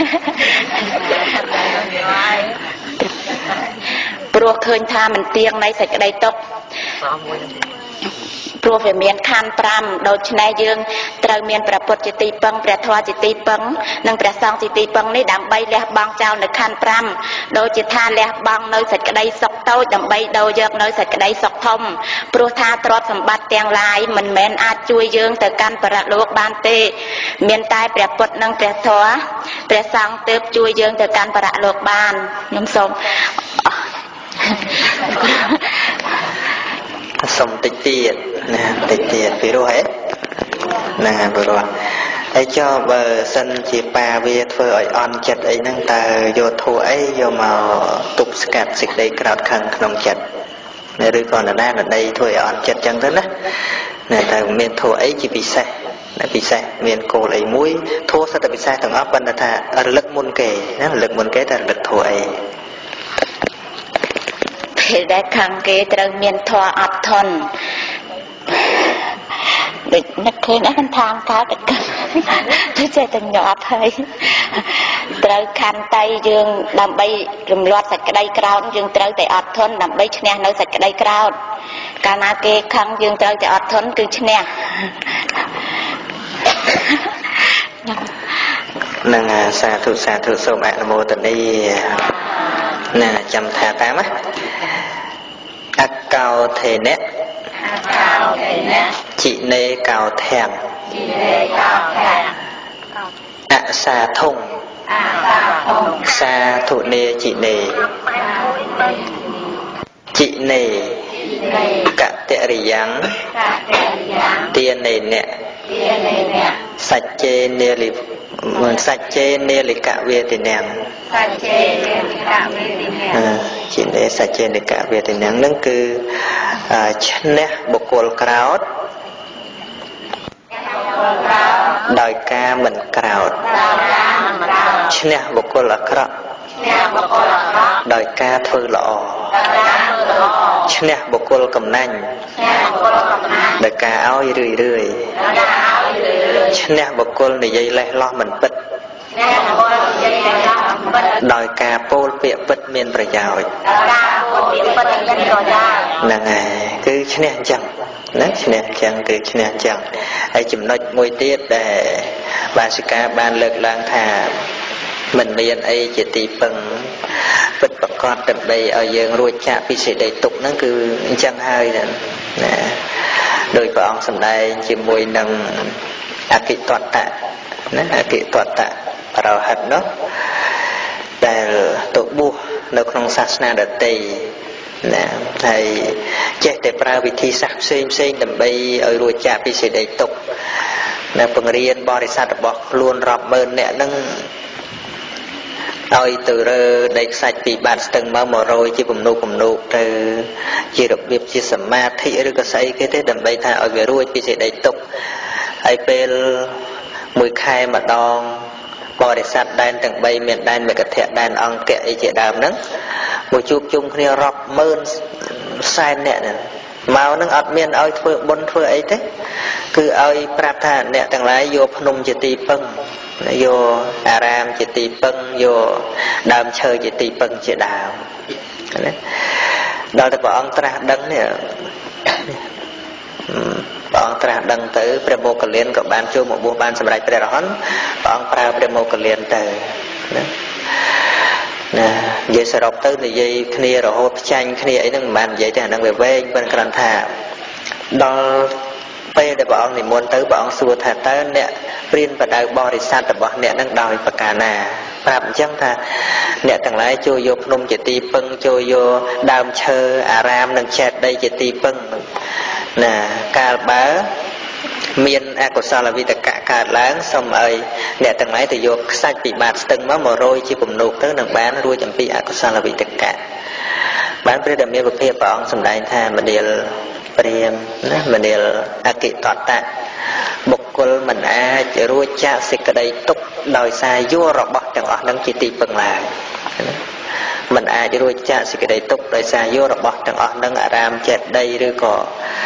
ปลัวเคยทามันเตียงในใส่กระไดตกปลัวเมียนคันปรำโดยชนายยืงตรเมียนประพุทธจิตติปังประทวจิตติปังนังประสังจิตติปังนี่ดำใบเลี้ยบางเจ้าในคันปรำโดยจิตทาเลี้ยบางในใส่กระไดสกโต้ดำใบโดยเยอะในใส่กระไดสกทมปลัวทาตรอดสมบัติเตียงลายมันแมนอาจช่วยยืงแต่การประโลกบานเตเมียนตายประพุทธนังประทวประสังเติบช่วยยืงแต่การประโลกบานยมสม sông tịch tiệt nè tịch tiệt vì đâu hết nè vừa rồi ấy cho bờ sân chỉ pa về phơi ở on chặt ấy năng ta vô thu ấy vô màu tục scat xịt đây cào khăn nông chặt nè rồi còn ở đây thôi on chặt chân thế đó nè ta miền thu ấy chỉ bị sai miền cổ lấy mũi thua sao ta bị sai thằng ấp bên là ta lực môn kề nó lực môn kế ta lực thu ấy thìได้ครั้งเกตระเมียนทออัดทนเด็กนักเคยนักทางท้าแต่กันที่ใจตันหยอดเลยตระคันไตยืงดำใบรำลอดสักกระไดกราวยืงตระแต่อัดทนดำใบชนะในสักกระไดกราวการนาเกครั้งยืงตระแต่อัดทนคือชนะนั่งสาธุสมะนโมตันนี้น่ะจำท่าตามไหมอักเกาเทเนะจิเนเกาแทงอะสาทงสาธุเนจิเนจิเนกะเตริยังเตียเนเนี่ยสัจเจเนลิสัจเจเนลิกะเวติเนงchỉ để sạch trên để cả về thì nắng nắng cứ chân nè bộ cồn cào đòi ca mình cào chân nè bộ cồn là cào đòi ca thưa lọ chân nè bộ cồn cầm nanh đòi ca áo rười chân nè bộ cồn này dây lại lo mình bứt đòi cà pol bịa bứt miền bờ giàu nè ngày cứ thế này chẳng ណាឈ្នះចឹងគឺឈ្នះចឹងហើយចំណុចមួយទៀតដែលបាសិកាបានលើកឡើងថាមិនមានអីជាទីពឹងពិតប្រាកដដើម្បីឲ្យយើងរួចចាកពីសេចក្តីទុក្ខហ្នឹងគឺអញ្ចឹងហើយណាដោយព្រះអង្គសម្ដែងជាមួយនឹងអគិតតៈណាអគិតតៈរហិតនោះដែលទៅបួសនៅក្នុងសាសនាដទៃណាហើយចេះតែប្រើវិធីសាស្ត្រផ្សេងដើម្បីឲ្យរួចចាកពីសេចក្តីទុក្ខណាបង្រៀនបរិស័ទរបស់ខ្លួនរាប់ម៉ឺនអ្នកហ្នឹងឲ្យទៅរើដីខ្សាច់ពីបាតស្ទឹងមក100ជាពំនូកទៅជារបៀបជាសមាធិឬក៏ស្អីគេទេដើម្បីថាឲ្យវារួចពីសេចក្តីទុក្ខហើយពេលមួយខែម្ដងបរិស័ទដែនទាំង3មានដែនមេកធៈដែនអង្គៈអីជាដើមហ្នឹងមកជួបជុំគ្នារាប់ម៉ឺនសែនអ្នកហ្នឹងមកហ្នឹងអត់មានឲ្យធ្វើបុណ្យធ្វើអីទេគឺឲ្យប្រាប់ថាអ្នកទាំងឡាយយកភ្នំជាទីពឹងយកអារាមជាទីពឹងយកដើមឈើជាទីពឹងជាដើមណាដល់តែព្រះអង្គត្រាស់ដឹងនេះព្រះអង្គត្រាស់ដឹងទៅព្រះមោគលានក៏បានចូលមកបួសបានសម្រេចព្រះរហន្តព្រះអង្គប្រើព្រះមោគលានទៅណានិយាយសរុបទៅនិយាយគ្នារហូតផ្ចាញ់គ្នាអីហ្នឹងមិនបាននិយាយទេអាហ្នឹងវាវែងប៉ុន្តែគ្រាន់ថាដល់ពេលដែលព្រះអង្គនិមន្តទៅព្រះអង្គសួរថាតើអ្នកព្រានបដៅបរិស័ទរបស់អ្នកនឹងដោយប្រការណាប្រាប់អញ្ចឹងថាអ្នកទាំងឡាយចូលយកភ្នំជាទីពឹងចូលយកដើមឈើអារាមនិងចេតិយជាទីពឹងណាកាលបើមានអកុសលវិតកៈកើតឡើងសូមឲ្យអ្នកទាំងឡាយទៅយកខ្សាច់ពីបាតស្ទឹងមក100ជាពំនូកទៅនឹងបានរួចអំពីអកុសលវិតកៈបានព្រះដែលមានពភៈព្រះអង្គសម្ដែងថាមនាលព្រាមណាមនាលអគិតតៈបុគ្គលមិនអាចរួចចាកសេចក្តីទុក្ខដោយសារយករបស់ទាំងអស់នឹងជាទីពឹងឡើយមិនអាចរួចចាកសេចក្តីទុក្ខដោយសារយករបស់ទាំងអស់នឹងអារាមចេតិយឬក៏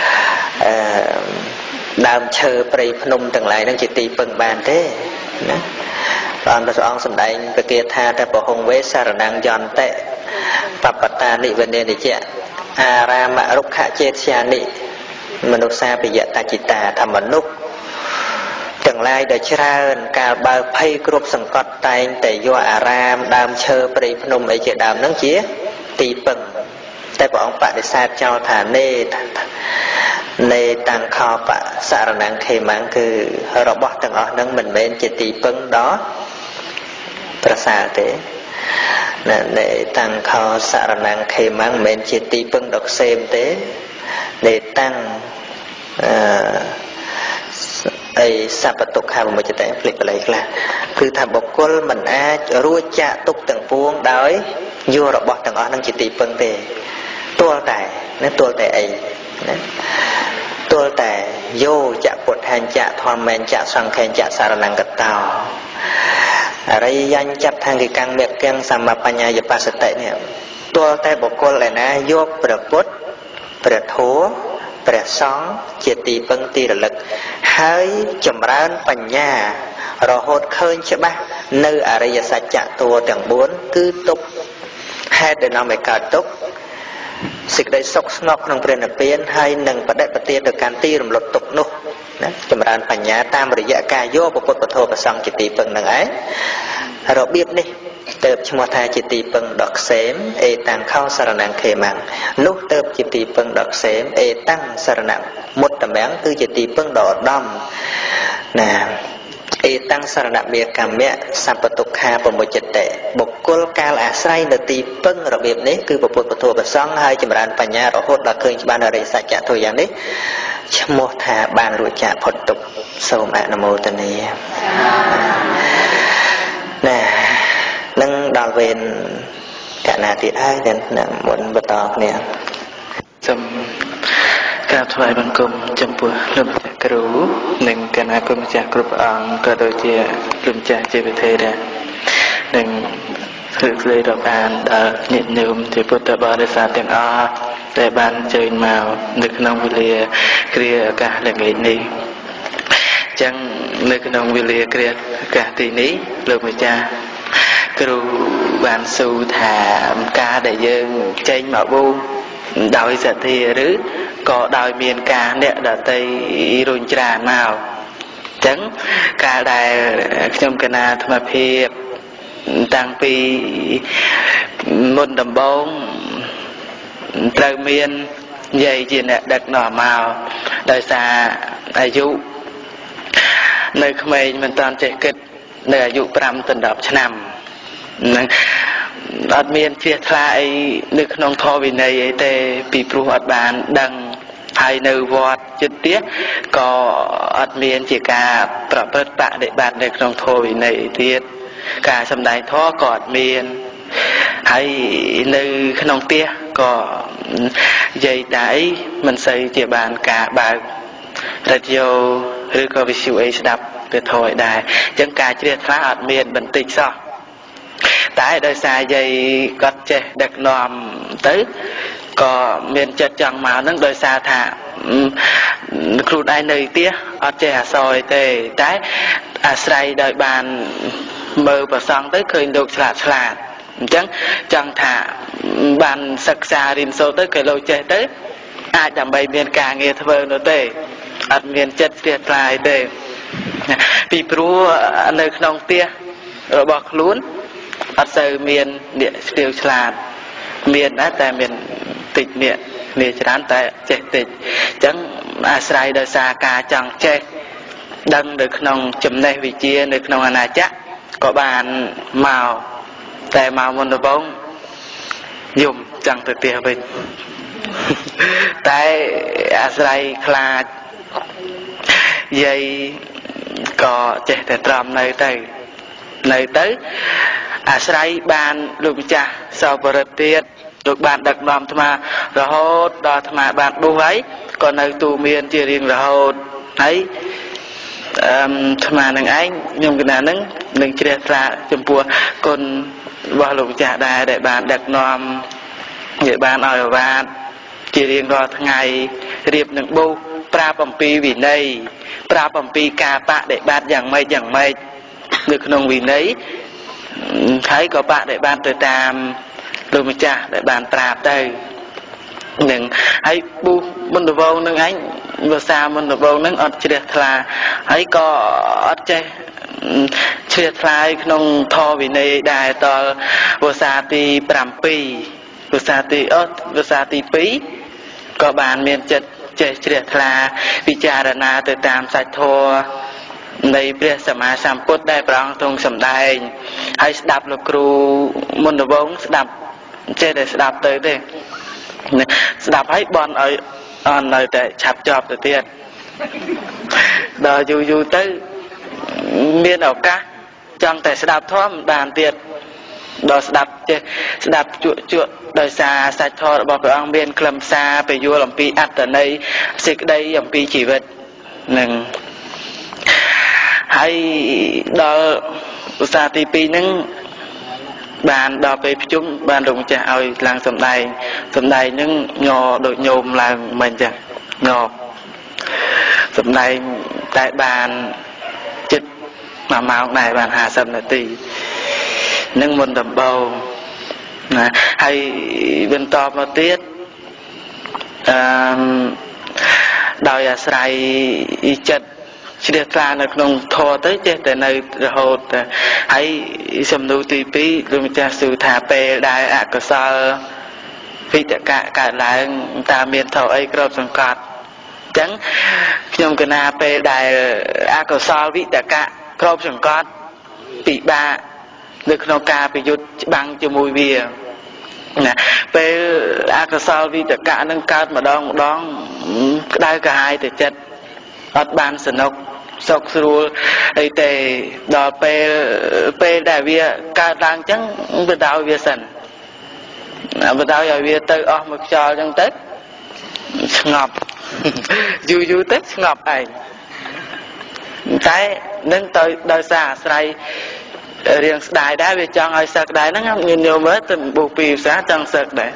ដើមឈើព្រៃភ្នំទាំងឡាយនឹងជាទីពឹងបានទេណាព្រះអង្គសម្ដែងព្រះគាថាតែបហុងវេសារណង្យន្តិបបតានិវនេនិជៈអារាមរុក្ខចេតយានិមនុស្សាបយតចិតាថាមនុស្សទាំងឡាយដែលច្រើនកាលបើភ័យគ្រប់សង្កត់តែងតែយកអារាមដើមឈើព្រៃភ្នំអីជាដើមហ្នឹងជាទីពឹងតែព្រះអង្គបដិសេធចោលថានេតាំងខោបសារណង្ខេមាំងគឺរបស់ទាំងអស់ហ្នឹងមិនមែនជាទីពឹងដ៏ប្រសើរទេនេតាំងខោសារណង្ខេមាំងមិនមែនជាទីពឹងដ៏ខ្សែមទេនេតាំងអីសពតុខាវិមុចតេផ្លេចបល័យខ្លះគឺថាបុគ្គលមិនអាចរួចចាកទុក្ខទាំងពួងដោយយករបស់ទាំងអស់ហ្នឹងជាទីពឹងទេទាល់តែណាទាល់តែអីណាទាល់តែយោចៈពុទ្ធាញ្ចៈធម្មញ្ចៈសង្ឃេញ្ចៈសារណង្កតោអរិយញ្ញឆាង្គិកាំងមេកៀងសម្បបញ្ញយបសតិនេះទាល់តែបុគ្គលឯណាយកព្រះពុទ្ធព្រះធម៌ព្រះសង្ឃជាទីពឹងទីរលឹកហើយចម្រើនបញ្ញារហូតឃើញច្បាស់នៅអរិយសច្ចៈតួទាំង4គឺទុក្ខហេតុដែលនាំឲ្យកើតទុក្ខសេចក្តីសុខស្ងប់ក្នុងព្រះនិព្វានហើយនឹងបដិបទាទៅកាន់ទីរំលត់ទុក្ខនោះណាចម្រើនបញ្ញាតាមរយៈការយកពុទ្ធពធព្រះសង្ឃជាទីពឹងនឹងឯងរបៀបនេះទៅឈ្មោះថាជាទីពឹងដ៏ខ្សែមអេតាំងខោសារណង្ខេមាំងនោះទៅជាទីពឹងដ៏ខ្សែមអេតាំងសារណមុតតមាំងគឺជាទីពឹងដ៏ឧត្តមណាអេតាំងសារណមេកម្មៈសពតុខាបមុចតេបុគ្គលកាលអាស្រ័យនៅទីពឹងរបៀបនេះគឺពុទ្ធពធព្រះសង្ឃហើយចម្រើនបញ្ញារហូតដល់ឃើញច្បាស់អរិយសច្ចៈទៅយ៉ាងនេះឈ្មោះថាបានរួចចាកផុតទុក្ខសូមអនុមោទនាណានឹងដល់វេនកណាទៀតហើយនឹងមុនបន្តគ្នាសូមក្រាបថ្វាយបង្គំចំពោះលោកម្ចាស់គ្រូនិងគណៈគុណម្ចាស់គ្រប់អង្គក៏ដូចជាលោកម្ចាស់ជាវិធេដែរនិងធ្វើក្លេរាប់អានដល់ញាតិញោមជាពុទ្ធបរិស័ទទាំងអស់ដែលបានជើញមកនៅក្នុងវេលាគ្រាឱកាសល្ងាចនេះចឹងនៅក្នុងវេលាគ្រាឱកាសទីនេះលោកម្ចាស់គ្រូបានសួរថាការដែលយើងចេញមកបួសដោយសទ្ធាឬ có đòi miền cả nè đã tây run trà nào chẳng cả đại trong cái nào thầm hiệp tăng pi môn đầm bông trời miền dây chỉ nè đặt nọ màu đời xa ai dụ nơi khmer mình toàn chạy kịch nơi ai dụ pram tuần đập năm ở miền chia lại nước nông thôn vì này tê bị pru ở bàn đằng hay nơi vọt trực tiếp có ở miền chỉ cả bật bạn để bạn nước nông thôn vì này tiết cả sầm đại thó cọt miền hay nơi nông tia có dây đáy mình xây chỉ bàn cả bài radioឬក៏ visual ស្ដាប់ទៅថយដែរអញ្ចឹងការជ្រៀតខ្លះអត់មានបន្តិចសោះតែដោយសារយាយគាត់ចេះដឹកនាំទៅក៏មានចិត្តចង់មកហ្នឹងដោយសារថាគ្រូដៃនៅទីអត់ចេះអសយទេតែអាស្រ័យដោយបានមើលប្រសង់ទៅឃើញលោកឆ្លាតអញ្ចឹងចង់ថាបានសិក្សារៀនសូត្រទៅគេលោកចេះទៅអាចដើម្បីមានការងារធ្វើនោះទេអត់មានចិត្តជ្រះថ្លាទេពីព្រោះនៅក្នុងផ្ទះរបស់ខ្លួនអត់សូវមានអ្នកស្ទាវឆ្លាតមានដែរតែមានតិចអ្នកគ្នាច្រើនតែចេះតិចអញ្ចឹងអាស្រ័យដោយសារការចង់ចេះដឹងនៅក្នុងចំណេះវិជ្ជានៅក្នុងអាណាចក្រក៏បានមកតែមកមុនដំបូងយំចង់ទៅផ្ទះវិញតែអាស្រ័យខ្លាចយាយក៏ចេះតែត្រំនៅទៅអាស្រ័យបានលោកម្ចាស់សពរិទ្ធទៀតលោកបានដឹកនាំអាត្មារហូតដល់អាត្មាបានបួសហើយក៏នៅទូមានជារៀងរហូតហើយអាត្មានឹងឯងខ្ញុំកណានឹងនឹងជ្រះថ្លាចំពោះគុណរបស់លោកម្ចាស់ដែរដែលបានដឹកនាំនិយាយបានឲ្យអាវាតជារៀងរាល់ថ្ងៃរៀបនឹងបួសប្រាប់អំពីវិន័យប្រាប់អំពីការបដិបត្តិយ៉ាងម៉េចនៅក្នុងវិន័យហើយក៏បដិបត្តិទៅតាមលោកម្ចាស់ដែលបានប្រាប់ទៅនឹងហើយប៊ូមុនដំបូងនឹងឯងភាសាមុនដំបូងនឹងអត់ជ្រះថ្លាហើយក៏អត់ចេះជ្រះថ្លាក្នុងធម៌វិន័យដែរតលភាសាទី7ភាសាទី2ក៏បានមានចិត្តចេះជ្រះថ្លាពិចារណាទៅតាមសាច់ធម៌នៃព្រះសម្មាសម្ពុទ្ធដែលព្រះអង្គទ្រង់សម្ដែងហើយស្ដាប់លោកគ្រូមុនដំបូងស្ដាប់ចេះតែស្ដាប់ទៅទេស្ដាប់ហើយបន់ឲ្យអន់នៅតែឆាប់ចប់ទៅទៀតដល់យូរទៅមានឱកាសចង់តែស្ដាប់ធម៌បានទៀតដល់ស្ដាប់ចេះស្ដាប់ជក់ដោយសារសាច់ធម៌របស់ព្រះអង្គមានខ្លឹមសារពយល់អំពីអត្តន័យសេចក្តីអំពីជីវិតនឹងហើយដល់ភាសាទី2ហ្នឹងបានដល់ពេលប្រជុំបានលោកម្ចាស់ឲ្យឡើងសម្ដែងហ្នឹងញ័រដូចញោមឡើងមិនចឹងញ័រសម្ដែងតែបានចិត្ត1ម៉ោងដែរបាន50នាទីនឹងមុនដំបូងណាហើយបន្តមកទៀតដោយអាស្រ័យចិត្តជ្រះថ្លានៅក្នុងធម៌ទៅចេះតែនៅរហូតហើយសំណួរទី2លោកម្ចាស់សួរថាពេលដែលអកុសលវិតកៈកើតឡើងតើមានធម៌អីគ្របសង្កត់អញ្ចឹងខ្ញុំកណាពេលដែលអកុសលវិតកៈគ្របសង្កត់ពិបាកនៅក្នុងការប្រយុទ្ធច្បាំងជាមួយវាណាពេលអកុសលវិតកៈនឹងកើតម្ដងក្តៅក្រហាយទៅចិត្តអត់បានសនុកសុខស្រួលអីទេដល់ពេលដែលវាកើតឡើងអញ្ចឹងបដៅវាសិនបដៅឲ្យវាទៅអស់មួយខ្យល់អញ្ចឹងទៅស្ងប់យូរទៅស្ងប់ឯងតែនឹងទៅដោយសារអាស្រ័យរៀងស្ដាយដែរវាចង់ឲ្យសឹកដែរហ្នឹងញញោមមើលទៅបូពីភាសាចង់សឹកដែរ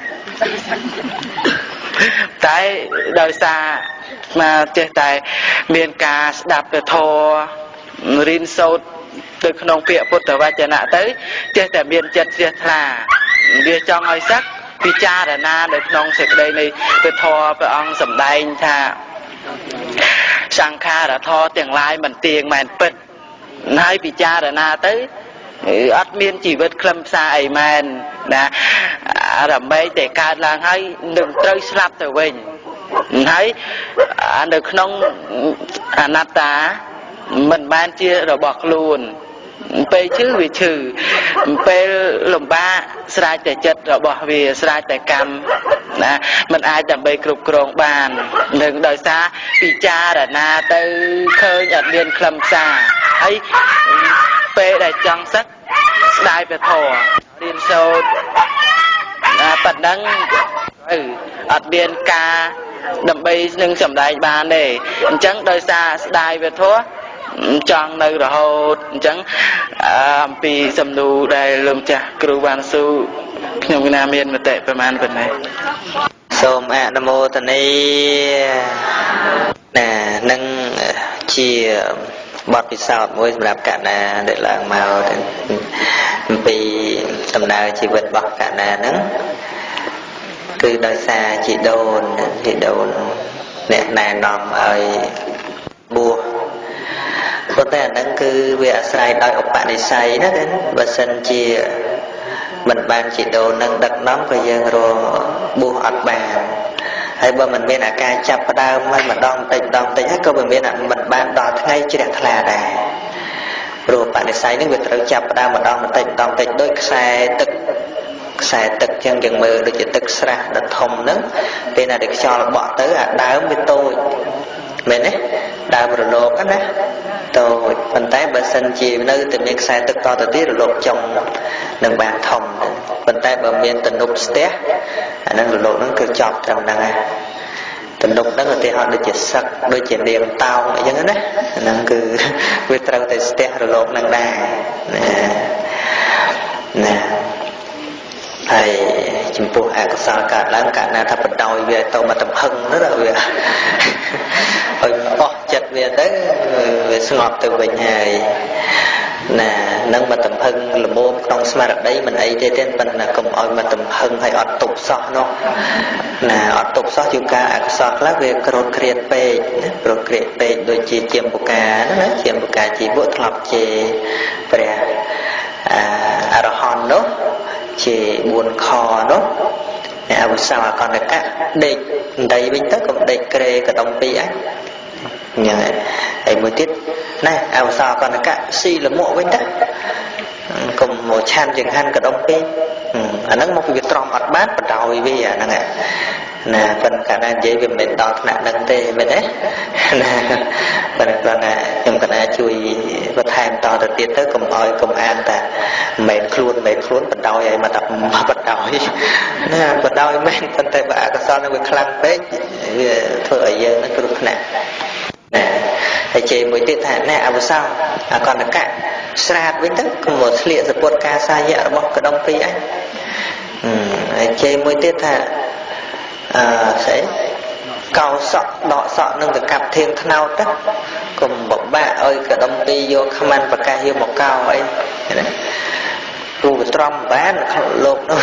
តែដោយសារមកចេះតែមានការស្ដាប់ទៅធម៌រៀនសូត្រទៅក្នុងពាក្យពុទ្ធវចនៈទៅចេះតែមានចិត្តជ្រះថ្លាវាចង់ឲ្យសឹកពិចារណានៅក្នុងសេចក្តីនៃព្រះធម៌ព្រះអង្គសម្ដែងថាសង្ខារធម៌ទាំងឡាយមិនទៀងមែនពិតហើយពិចារណាទៅអត់មានជីវិតខ្លឹមសារអីមែនណារមែងតែកើតឡើងហើយនឹងត្រូវស្លាប់ទៅវិញហើយនៅក្នុងអនត្តាមិនមែនជារបស់ខ្លួនពេលឈឺវាឈឺពេលលំបាកស្រេចតែចិត្តរបស់វាស្រេចតែកម្មណាมันអាចដើម្បីគ្រប់គ្រងបាននឹងដោយសារពិចារណាទៅឃើញអត់មានខ្លឹមសារហើយពេលដែលចង់សឹកស្ដាយព្រះធម៌រៀនសូត្រប៉ុណ្ណឹងអត់មានការដើម្បីនឹងសម្ដែងបានទេអញ្ចឹងដោយសារស្ដាយព្រះធម៌ចង់នៅរហូតអញ្ចឹងអំពីសំណួរដែលលោកម្ចាស់គ្រូបានសួរខ្ញុំគណៈមានមតិប្រមាណប៉ុណ្ណេះសូមអនុមោទនាណានឹងជាបទពិសោធន៍មួយសម្រាប់កណ្ណាដែលឡើងមកអំពីដំណើរជីវិតរបស់កណ្ណាហ្នឹងគឺដោយសារជីដូនអ្នកណែនាំឲ្យបួសប៉ុន្តែអាហ្នឹងគឺវាអាស្រ័យដោយឧបនិស្ស័យណាបើសិនជាមិនបានជីដូននឹងដឹកនាំក៏យើងរកបួសអត់បានហើយបើមិនមានអាការចាប់ផ្ដើមមិនម្ដងតិចហើយក៏មិនបានដល់ថ្ងៃជ្រះថ្លាដែរព្រោះបនិស្ស័យនេះវាត្រូវចាប់ផ្ដើមម្ដងតិចដូចខ្សែទឹកចឹងយើងមើលដូចជាទឹកស្រះដ៏ធំហ្នឹងពេលណាដែលខ្យល់បក់ទៅអាដើមវាតូចមែនទេដើមរលកណាតូចប៉ុន្តែបើសិនជានៅតែមានខ្សែទឹកតទៅទៀតរលកចុងនឹងបានធំប៉ុន្តែបើមានទំនប់ស្ទះអាហ្នឹងរលកហ្នឹងគឺចប់ត្រឹមហ្នឹងហើយទំនប់ហ្នឹងឧទាហរណ៍ដូចជាសឹកដូចជានាងតោងអីចឹងណាហ្នឹងគឺវាត្រូវតែស្ទះរលកហ្នឹងដែរណាហើយចំពោះអកុសលកើតឡើងកាលណាថាបដោយវាទៅមកទំហឹងនោះវាឲ្យអស់ចិត្តវាទៅវាស្ងប់ទៅវិញហើយណានឹងមកទំហឹងល្មមក្នុងស្មារតីមិនអីទេប៉ុន្តែកុំឲ្យមកទំហឹងឲ្យអត់ទប់សោះនោះណាអត់ទប់សោះជាការអកុសលខ្លះវាក្រោតក្រៀតពេកណាក្រោតក្រៀតពេកដូចជាជាពុកាណាជាពុកាជីវៈធ្លាប់ជាព្រះអរហន្តនោះជា4ខនោះអ្នកអវសោអកណ្ដកៈដេកដីវិញទៅកុំដេកក្រេកដុំពីរហ្នឹងហើយមួយទៀតណែអវសោអកណ្ដកៈស៊ីលមួកវិញទៅកុំមកឆាន់ចង្ហាន់កដុំពីរអាហ្នឹងមកវាត្រង់អត់បានបដោយវាអាហ្នឹងណាប៉ុន្តែកាលណានិយាយវាមិនមែនដល់ថ្នាក់ហ្នឹងទេមែនទេណាប៉ុន្តែគ្រាន់តែខ្ញុំកណាជួយបន្ថែមតទៅទៀតទៅកុំអានតែមិនខ្លួនបដោយឲ្យមកតែបដោយណាបដោយមែនប៉ុន្តែបើអកុសលនឹងវាខ្លាំងពេកវាធ្វើឲ្យយើងនឹងគ្រោះថ្នាក់ណាហើយជេរមួយទៀតថាណែអវសោអកណ្ដកៈស្រាតវិញទៅកុំមកស្លៀកសពុតការសាយៈរបស់កដុំពីរឯងហើយជេរមួយទៀតថាស្អីកោសក់ដកសក់នឹងទៅកាប់ធៀងថ្នោតទៅកុំបបាក់ឲ្យកដុំពីរយកខ្មាន់ប្រកាសយកមកកោអីណាគូវាត្រំបានលោកនោះ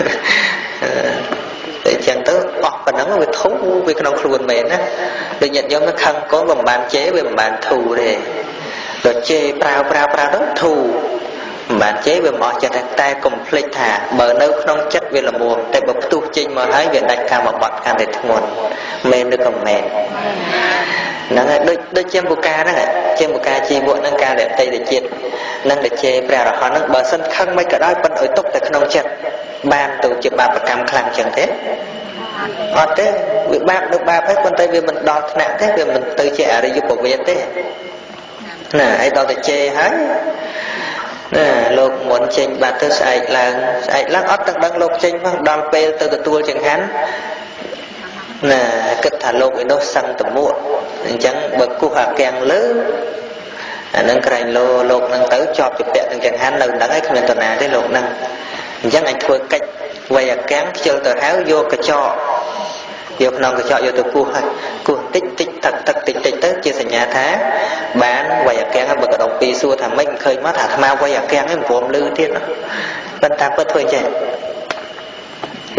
តែចឹងទៅអស់ប៉ុណ្ណឹងវាធូរវាក្នុងខ្លួនមែនណាដូចញាតិញោមទៅខឹងកូនមិនបានជេរវាមិនបានធូរទេដល់ជេរប្រើទៅធូរមិនបានជេរវាមិនអស់ចិត្តតែកុំភ្លេចថាបើនៅក្នុងចិត្តវាល្មមតែបើផ្ទុះចេញមកហើយវាដាច់ការបត់កាន់តែធ្ងន់មែនឬក៏មែនហ្នឹងហើយដូចជាបុកាហ្នឹងជាបុកាជីវៈហ្នឹងការដែលតេយ្យជាតិនឹងដែលជេរព្រះរហន្តហ្នឹងបើសិនខឹងមិនក៏ដោយប៉ុន្តែឲ្យទុកតែក្នុងចិត្តបានទៅជាបាបកម្មខ្លាំងចឹងទេអត់ទេវាបាបហើយប៉ុន្តែវាមិនដល់ថ្នាក់ទេវាមិនទៅជាអរិយពវេទទេណាឯដល់តែជេរហើយណាលោកមុនចេញបាត់ទៅស្អែកឡើងអត់ទាំងដឹងលោកចេញផងដល់ពេលទៅទទួលចង្ហាន់ណាគិតថាលោកឯនោះសឹងតមួកអញ្ចឹងបើគោះអាកាំងលើអានឹងក្រែងលោកនឹងទៅជាប់ជាពាក់នឹងចង្ហាន់នៅដឹងហើយគ្មានតាណាទេលោកនឹងអញ្ចឹងអញធ្វើកិច្ចវាយអាកាំងខ្ជិលទៅហៅយកកញ្ចក់យកក្នុងកញ្ចក់យកទៅគោះហើយគោះតិចទៅជាសញ្ញាថាបានវាយអាកាំងបើកដុំពីរសួរថាម៉េចឃើញមកថាអាត្មាវាយអាកាំងឯងមិនព្រមលឺទៀតប៉ុន្តែពិតធ្វើអញ្ចឹងលឺ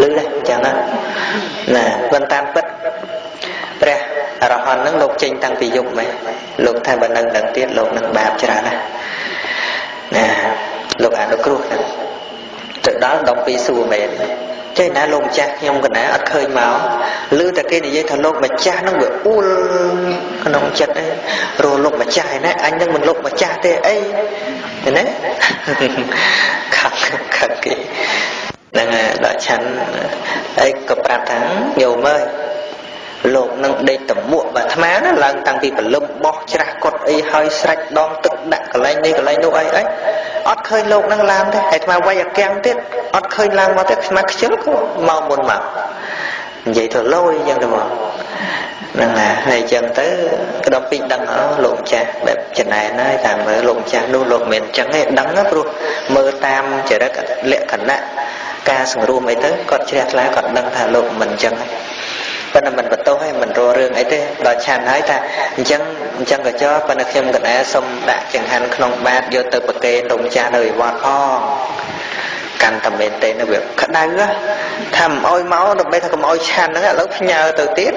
lư đấy chẳng á nè vân tam bất ra rồi hòn nó lục trình tăng bị dục mày lục thay bản năng đằng tiết lục năng bạp cho ra nè lục ảnh nó cruộc nè từ đó đồng pi xù mệt chơi ná lông cha nhung cái ná ăn khơi máu lư ta kia này dây thằng lục mà cha nó bị u cái nông chật ấy rồi lục mà cha này anh đang mình lục mà cha thế ấy thế đấy khắc khắc kì nè đợi chắn ấy có 3 tháng nhiều mơi lục nâng đây tầm muộn và tham á nó lần tăng vì phải lâm bó chả cột ấy hơi sạch đong tức đặng cả lấy đi cả lấy đâu ấy ót khơi lục nâng làm thế hay mà quay keng tiết ót khơi làm mà thế mà chứ mau buồn mạo vậy thôi lôi dân được mà nên là này chân tới cái đống pin đăng ở lộn cha bẹp chân này nói làm ở lộn cha nu lộn miền trắng ấy đắng lắm luôn mơ tam trời đất lệ khẩn nạ ca sừng rum ấy tới còn chết lá còn đăng thả lộn mình chân ấy phần là mình bật tô hay mình rô rương ấy thế đòi chàn nói ta chân có cho phần là khi mình gần xong đã chẳng hạn không bát vô từ bậc kê lộn cha đời qua kho căn tầm bên tên nó việc khẩn đai á thầm ôi máu nó bây giờ còn ôi chan nó lớp nhờ từ tiết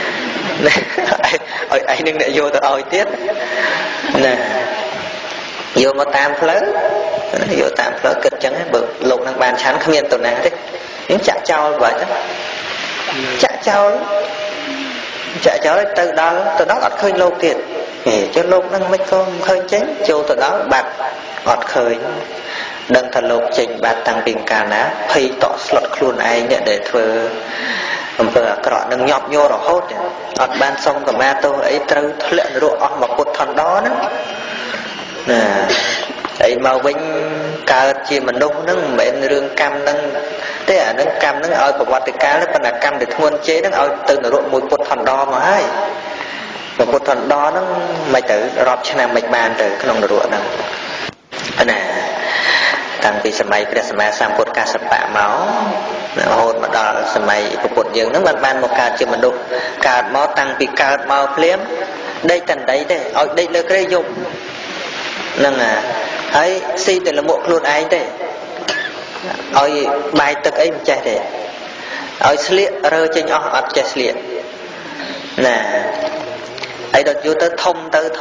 ôi ấy nhưng lại vô từ ôi tiết nè vô một tam lớn vô tam lớn kịch chẳng hết bực lục năng bàn chán không yên tụi nào thế những chả trao vậy đó chả trao từ đó ọt khơi lâu tiền để cho lục năng mấy con khơi chén vô từ đó bạc ọt khơi đừng thật lục trình bạc tăng bình cả ná phi tỏ slot khuôn ai nhận để thơ vừa cọ nâng nhọp vô rồi hốt ọt ban xong cả ma tôi ấy trâu lệ rộ mà cột thần đó nữa nè ấy màu vinh cao chi mình đúng nó mệnh rương cam nâng thế à nâng cam nâng ơi của quạt cá nó còn là cam để thuôn chế nó ơi từ nó rộ mùi cột thần đo mà hay mà cột thần đo nó mày tự rọp cho nàng mạch bàn từ cái nông rộ nè nè tăng vì sầm mày cái sầm mày sang cột cá sập bạ máu hồn mà đó sầm mày cột dương nó ban một cá chi mình đúng cá máu tăng vì cá máu phèm đây tận đấy đây ở đây là cái dùng nâng à ấy si thì là một luôn ai đây ơi bài tập ấy mình chạy để ơi sliệt rơi trên ở chạy sliệt nè ấy đợt vô tới thông tới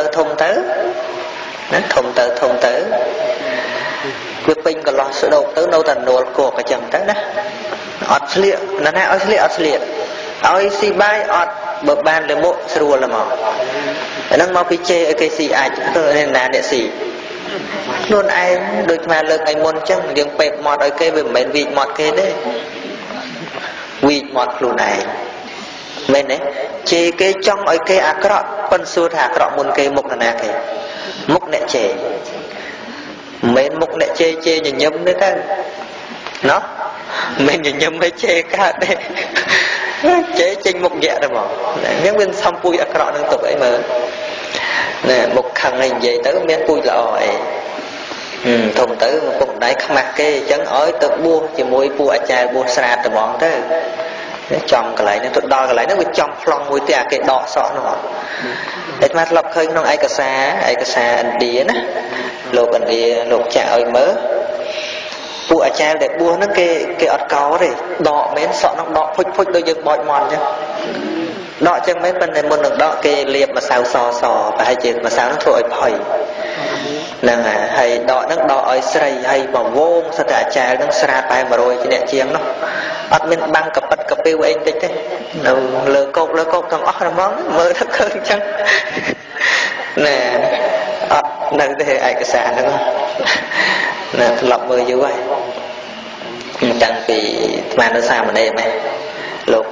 nó thông tới việc pin còn lo sửa đầu tới đâu thành nồi của cái chồng tới đó ọt sliệt nó này ọt sliệt ơi si bài ọt bờ ban là một sửa là mỏ nó mau phi chê cái si ai nên là để si luôn ai được mà lực anh muốn chắc riêng bẹp mọt ở cây về mình vị mọt cây đấy vị mọt luôn này mình đấy chê cái trong ở cây acro phân xua thả acro muốn cây mục là nè cây mục nè chê mình mục nè chê nhìn nhâm đấy ta nó mình nhìn nhâm mới chê cả đây chế trên mục nhẹ rồi mà những bên xong pui acro đang tục ấy mà nè một khăn này về tới miếng pui lòi thùng tới một cục đáy khăm mặt cái chấn ói tự bua chỉ môi bua chai bua sạt từ bọn thế trong cái này nó tụt đo cái này nó bị trong phong môi tia cái đọ sọ nó để mà lọc khơi nó ai cả xa anh đĩa nè lục chả ơi mớ bua chai để bua nó cái ọt có rồi đọ mến sọ nó đọ phụt đôi giật bọt mòn chứ đọ chân mấy bên này muốn được đọ cái liệp mà sao sò và hay chuyện mà sao nó thôi phơi nè hay đọ nó đọ ở sợi hay mà vô sao trả trà nó sạt bài mà rồi cái nẹt chiếng nó bắt bên băng cặp bật cặp piu anh tích đấy lơ cột thằng óc nó món mơ thấp hơn chăng nè nơi thế ai cái sàn nữa nè lọc mơ dữ vậy chẳng vì mà nó sao mà đây mày lục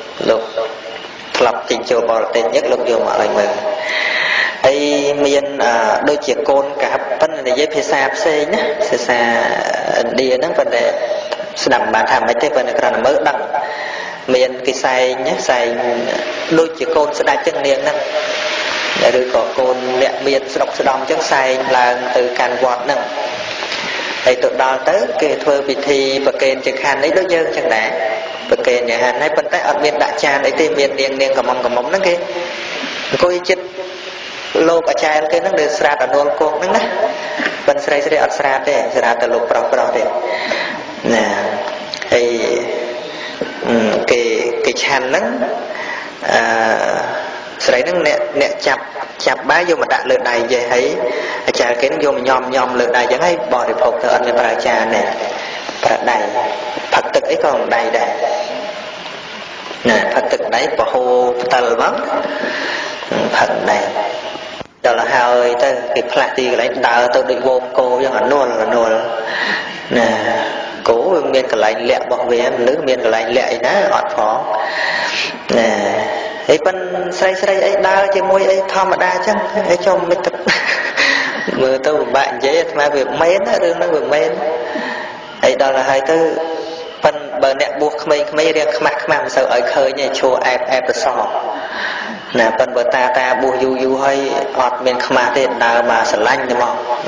lọc trình chiều bò tên nhất lục vô mọi người ấy miền đôi chiếc côn cả phân này dễ phía xa xe nhá xa đi nó vấn đề nằm bàn thảm mấy thế vấn đề là mới đằng miền cái xài nhé xài đôi chiếc côn sẽ đại chân niệm nè để đôi có côn lẹ miền sẽ đọc chân xài là từ càn quạt nè ấy tụi đó tới kê thuê vị thi và kê trực hàn ấy đối dân chẳng đã và kê nhà hàn hay bên tay ở miền đại trà đấy thì miền niên cầm mông nó kia cô ý chết lô cả trai cái nó được sạt ở nôn cột nó nè bên sài ở sạt đấy sạt từ lục pro đấy nè thì cái chăn nắng sấy nắng nè chập bá vô mà đặt lợn này về thấy chả cái nó vô mà nhom lợn này chẳng hay bỏ để phục thợ ăn lên bà cha nè bà đầy Phật thực ấy còn đầy đây nè Phật thực đấy bỏ hồ tờ bóng Phật này đó là hơi tới cái plati cái lãnh đạo tôi định vô cô cho hắn luôn nè cố miền cái lãnh lẹ bỏ về nữ miền cái lãnh lẹ ná ọt phó nè ấy bên say ấy đau trên môi ấy thò mà đa chứ ấy cho mình tập mưa tôi bạn dễ mà việc mến á đương nó việc mến ấy đó là hai thứ bên bờ nẹt buộc mấy riêng khăm mà sợ ở khơi như chùa ép sò nè bên bờ ta buộc du hơi ọt miền khăm thì đào mà sờ lanh đúng không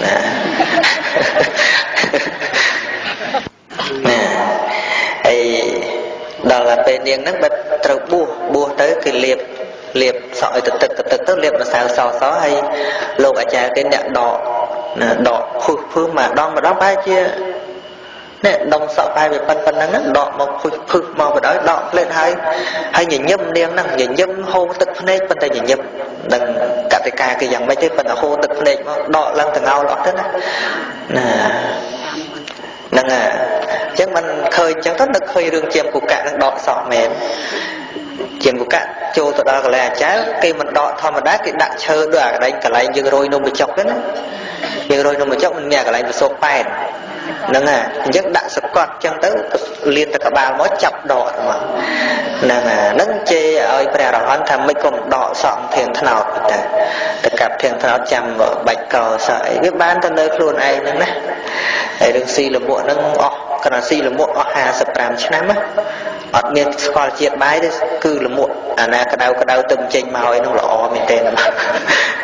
nè ấy đó là bên riêng nó bật trâu buộc tới cái liệp sỏi từ từ liệp là sao xó hay lột ở trà cái nẹt đỏ phương mà đón bay chia nè đông sợ bay về phân nắng đỏ một phương màu vào đó đỏ lên hay nhìn nhâm điên năng nhìn nhâm hô tức phân bên đây nhìn nhâm đừng cả cái dạng mấy cái phần là hô tức phân đỏ lăng từ ngao lọt thế nè năng chứ mình khơi chẳng tốt được khơi rừng chìm của cả đỏ sọ mềm chìm của cả châu tụi đó là trái khi mình đọ thò mà đá cái đặt chơi đưa ở đây cả lại như rồi nó bị chọc đấy như rồi nó bị chọc mình nghe cả lại bị sốt bay nâng nhất đặt sập quạt chân tới liên tất cả ba mối chập đọ mà nâng nâng chê ơi bây giờ hắn tham mấy con đọ sọn thiền thế nào tất cả thiền thế nào chăm vợ bạch cờ sợi biết bán tới nơi luôn ai nâng nè đừng xì là bộ nâng còn là xì là bộ hà sập làm chứ nắm á ọt miền khoa chiết bái đấy cứ là một nè cái đau từng chênh màu ấy nó là o miền tên mà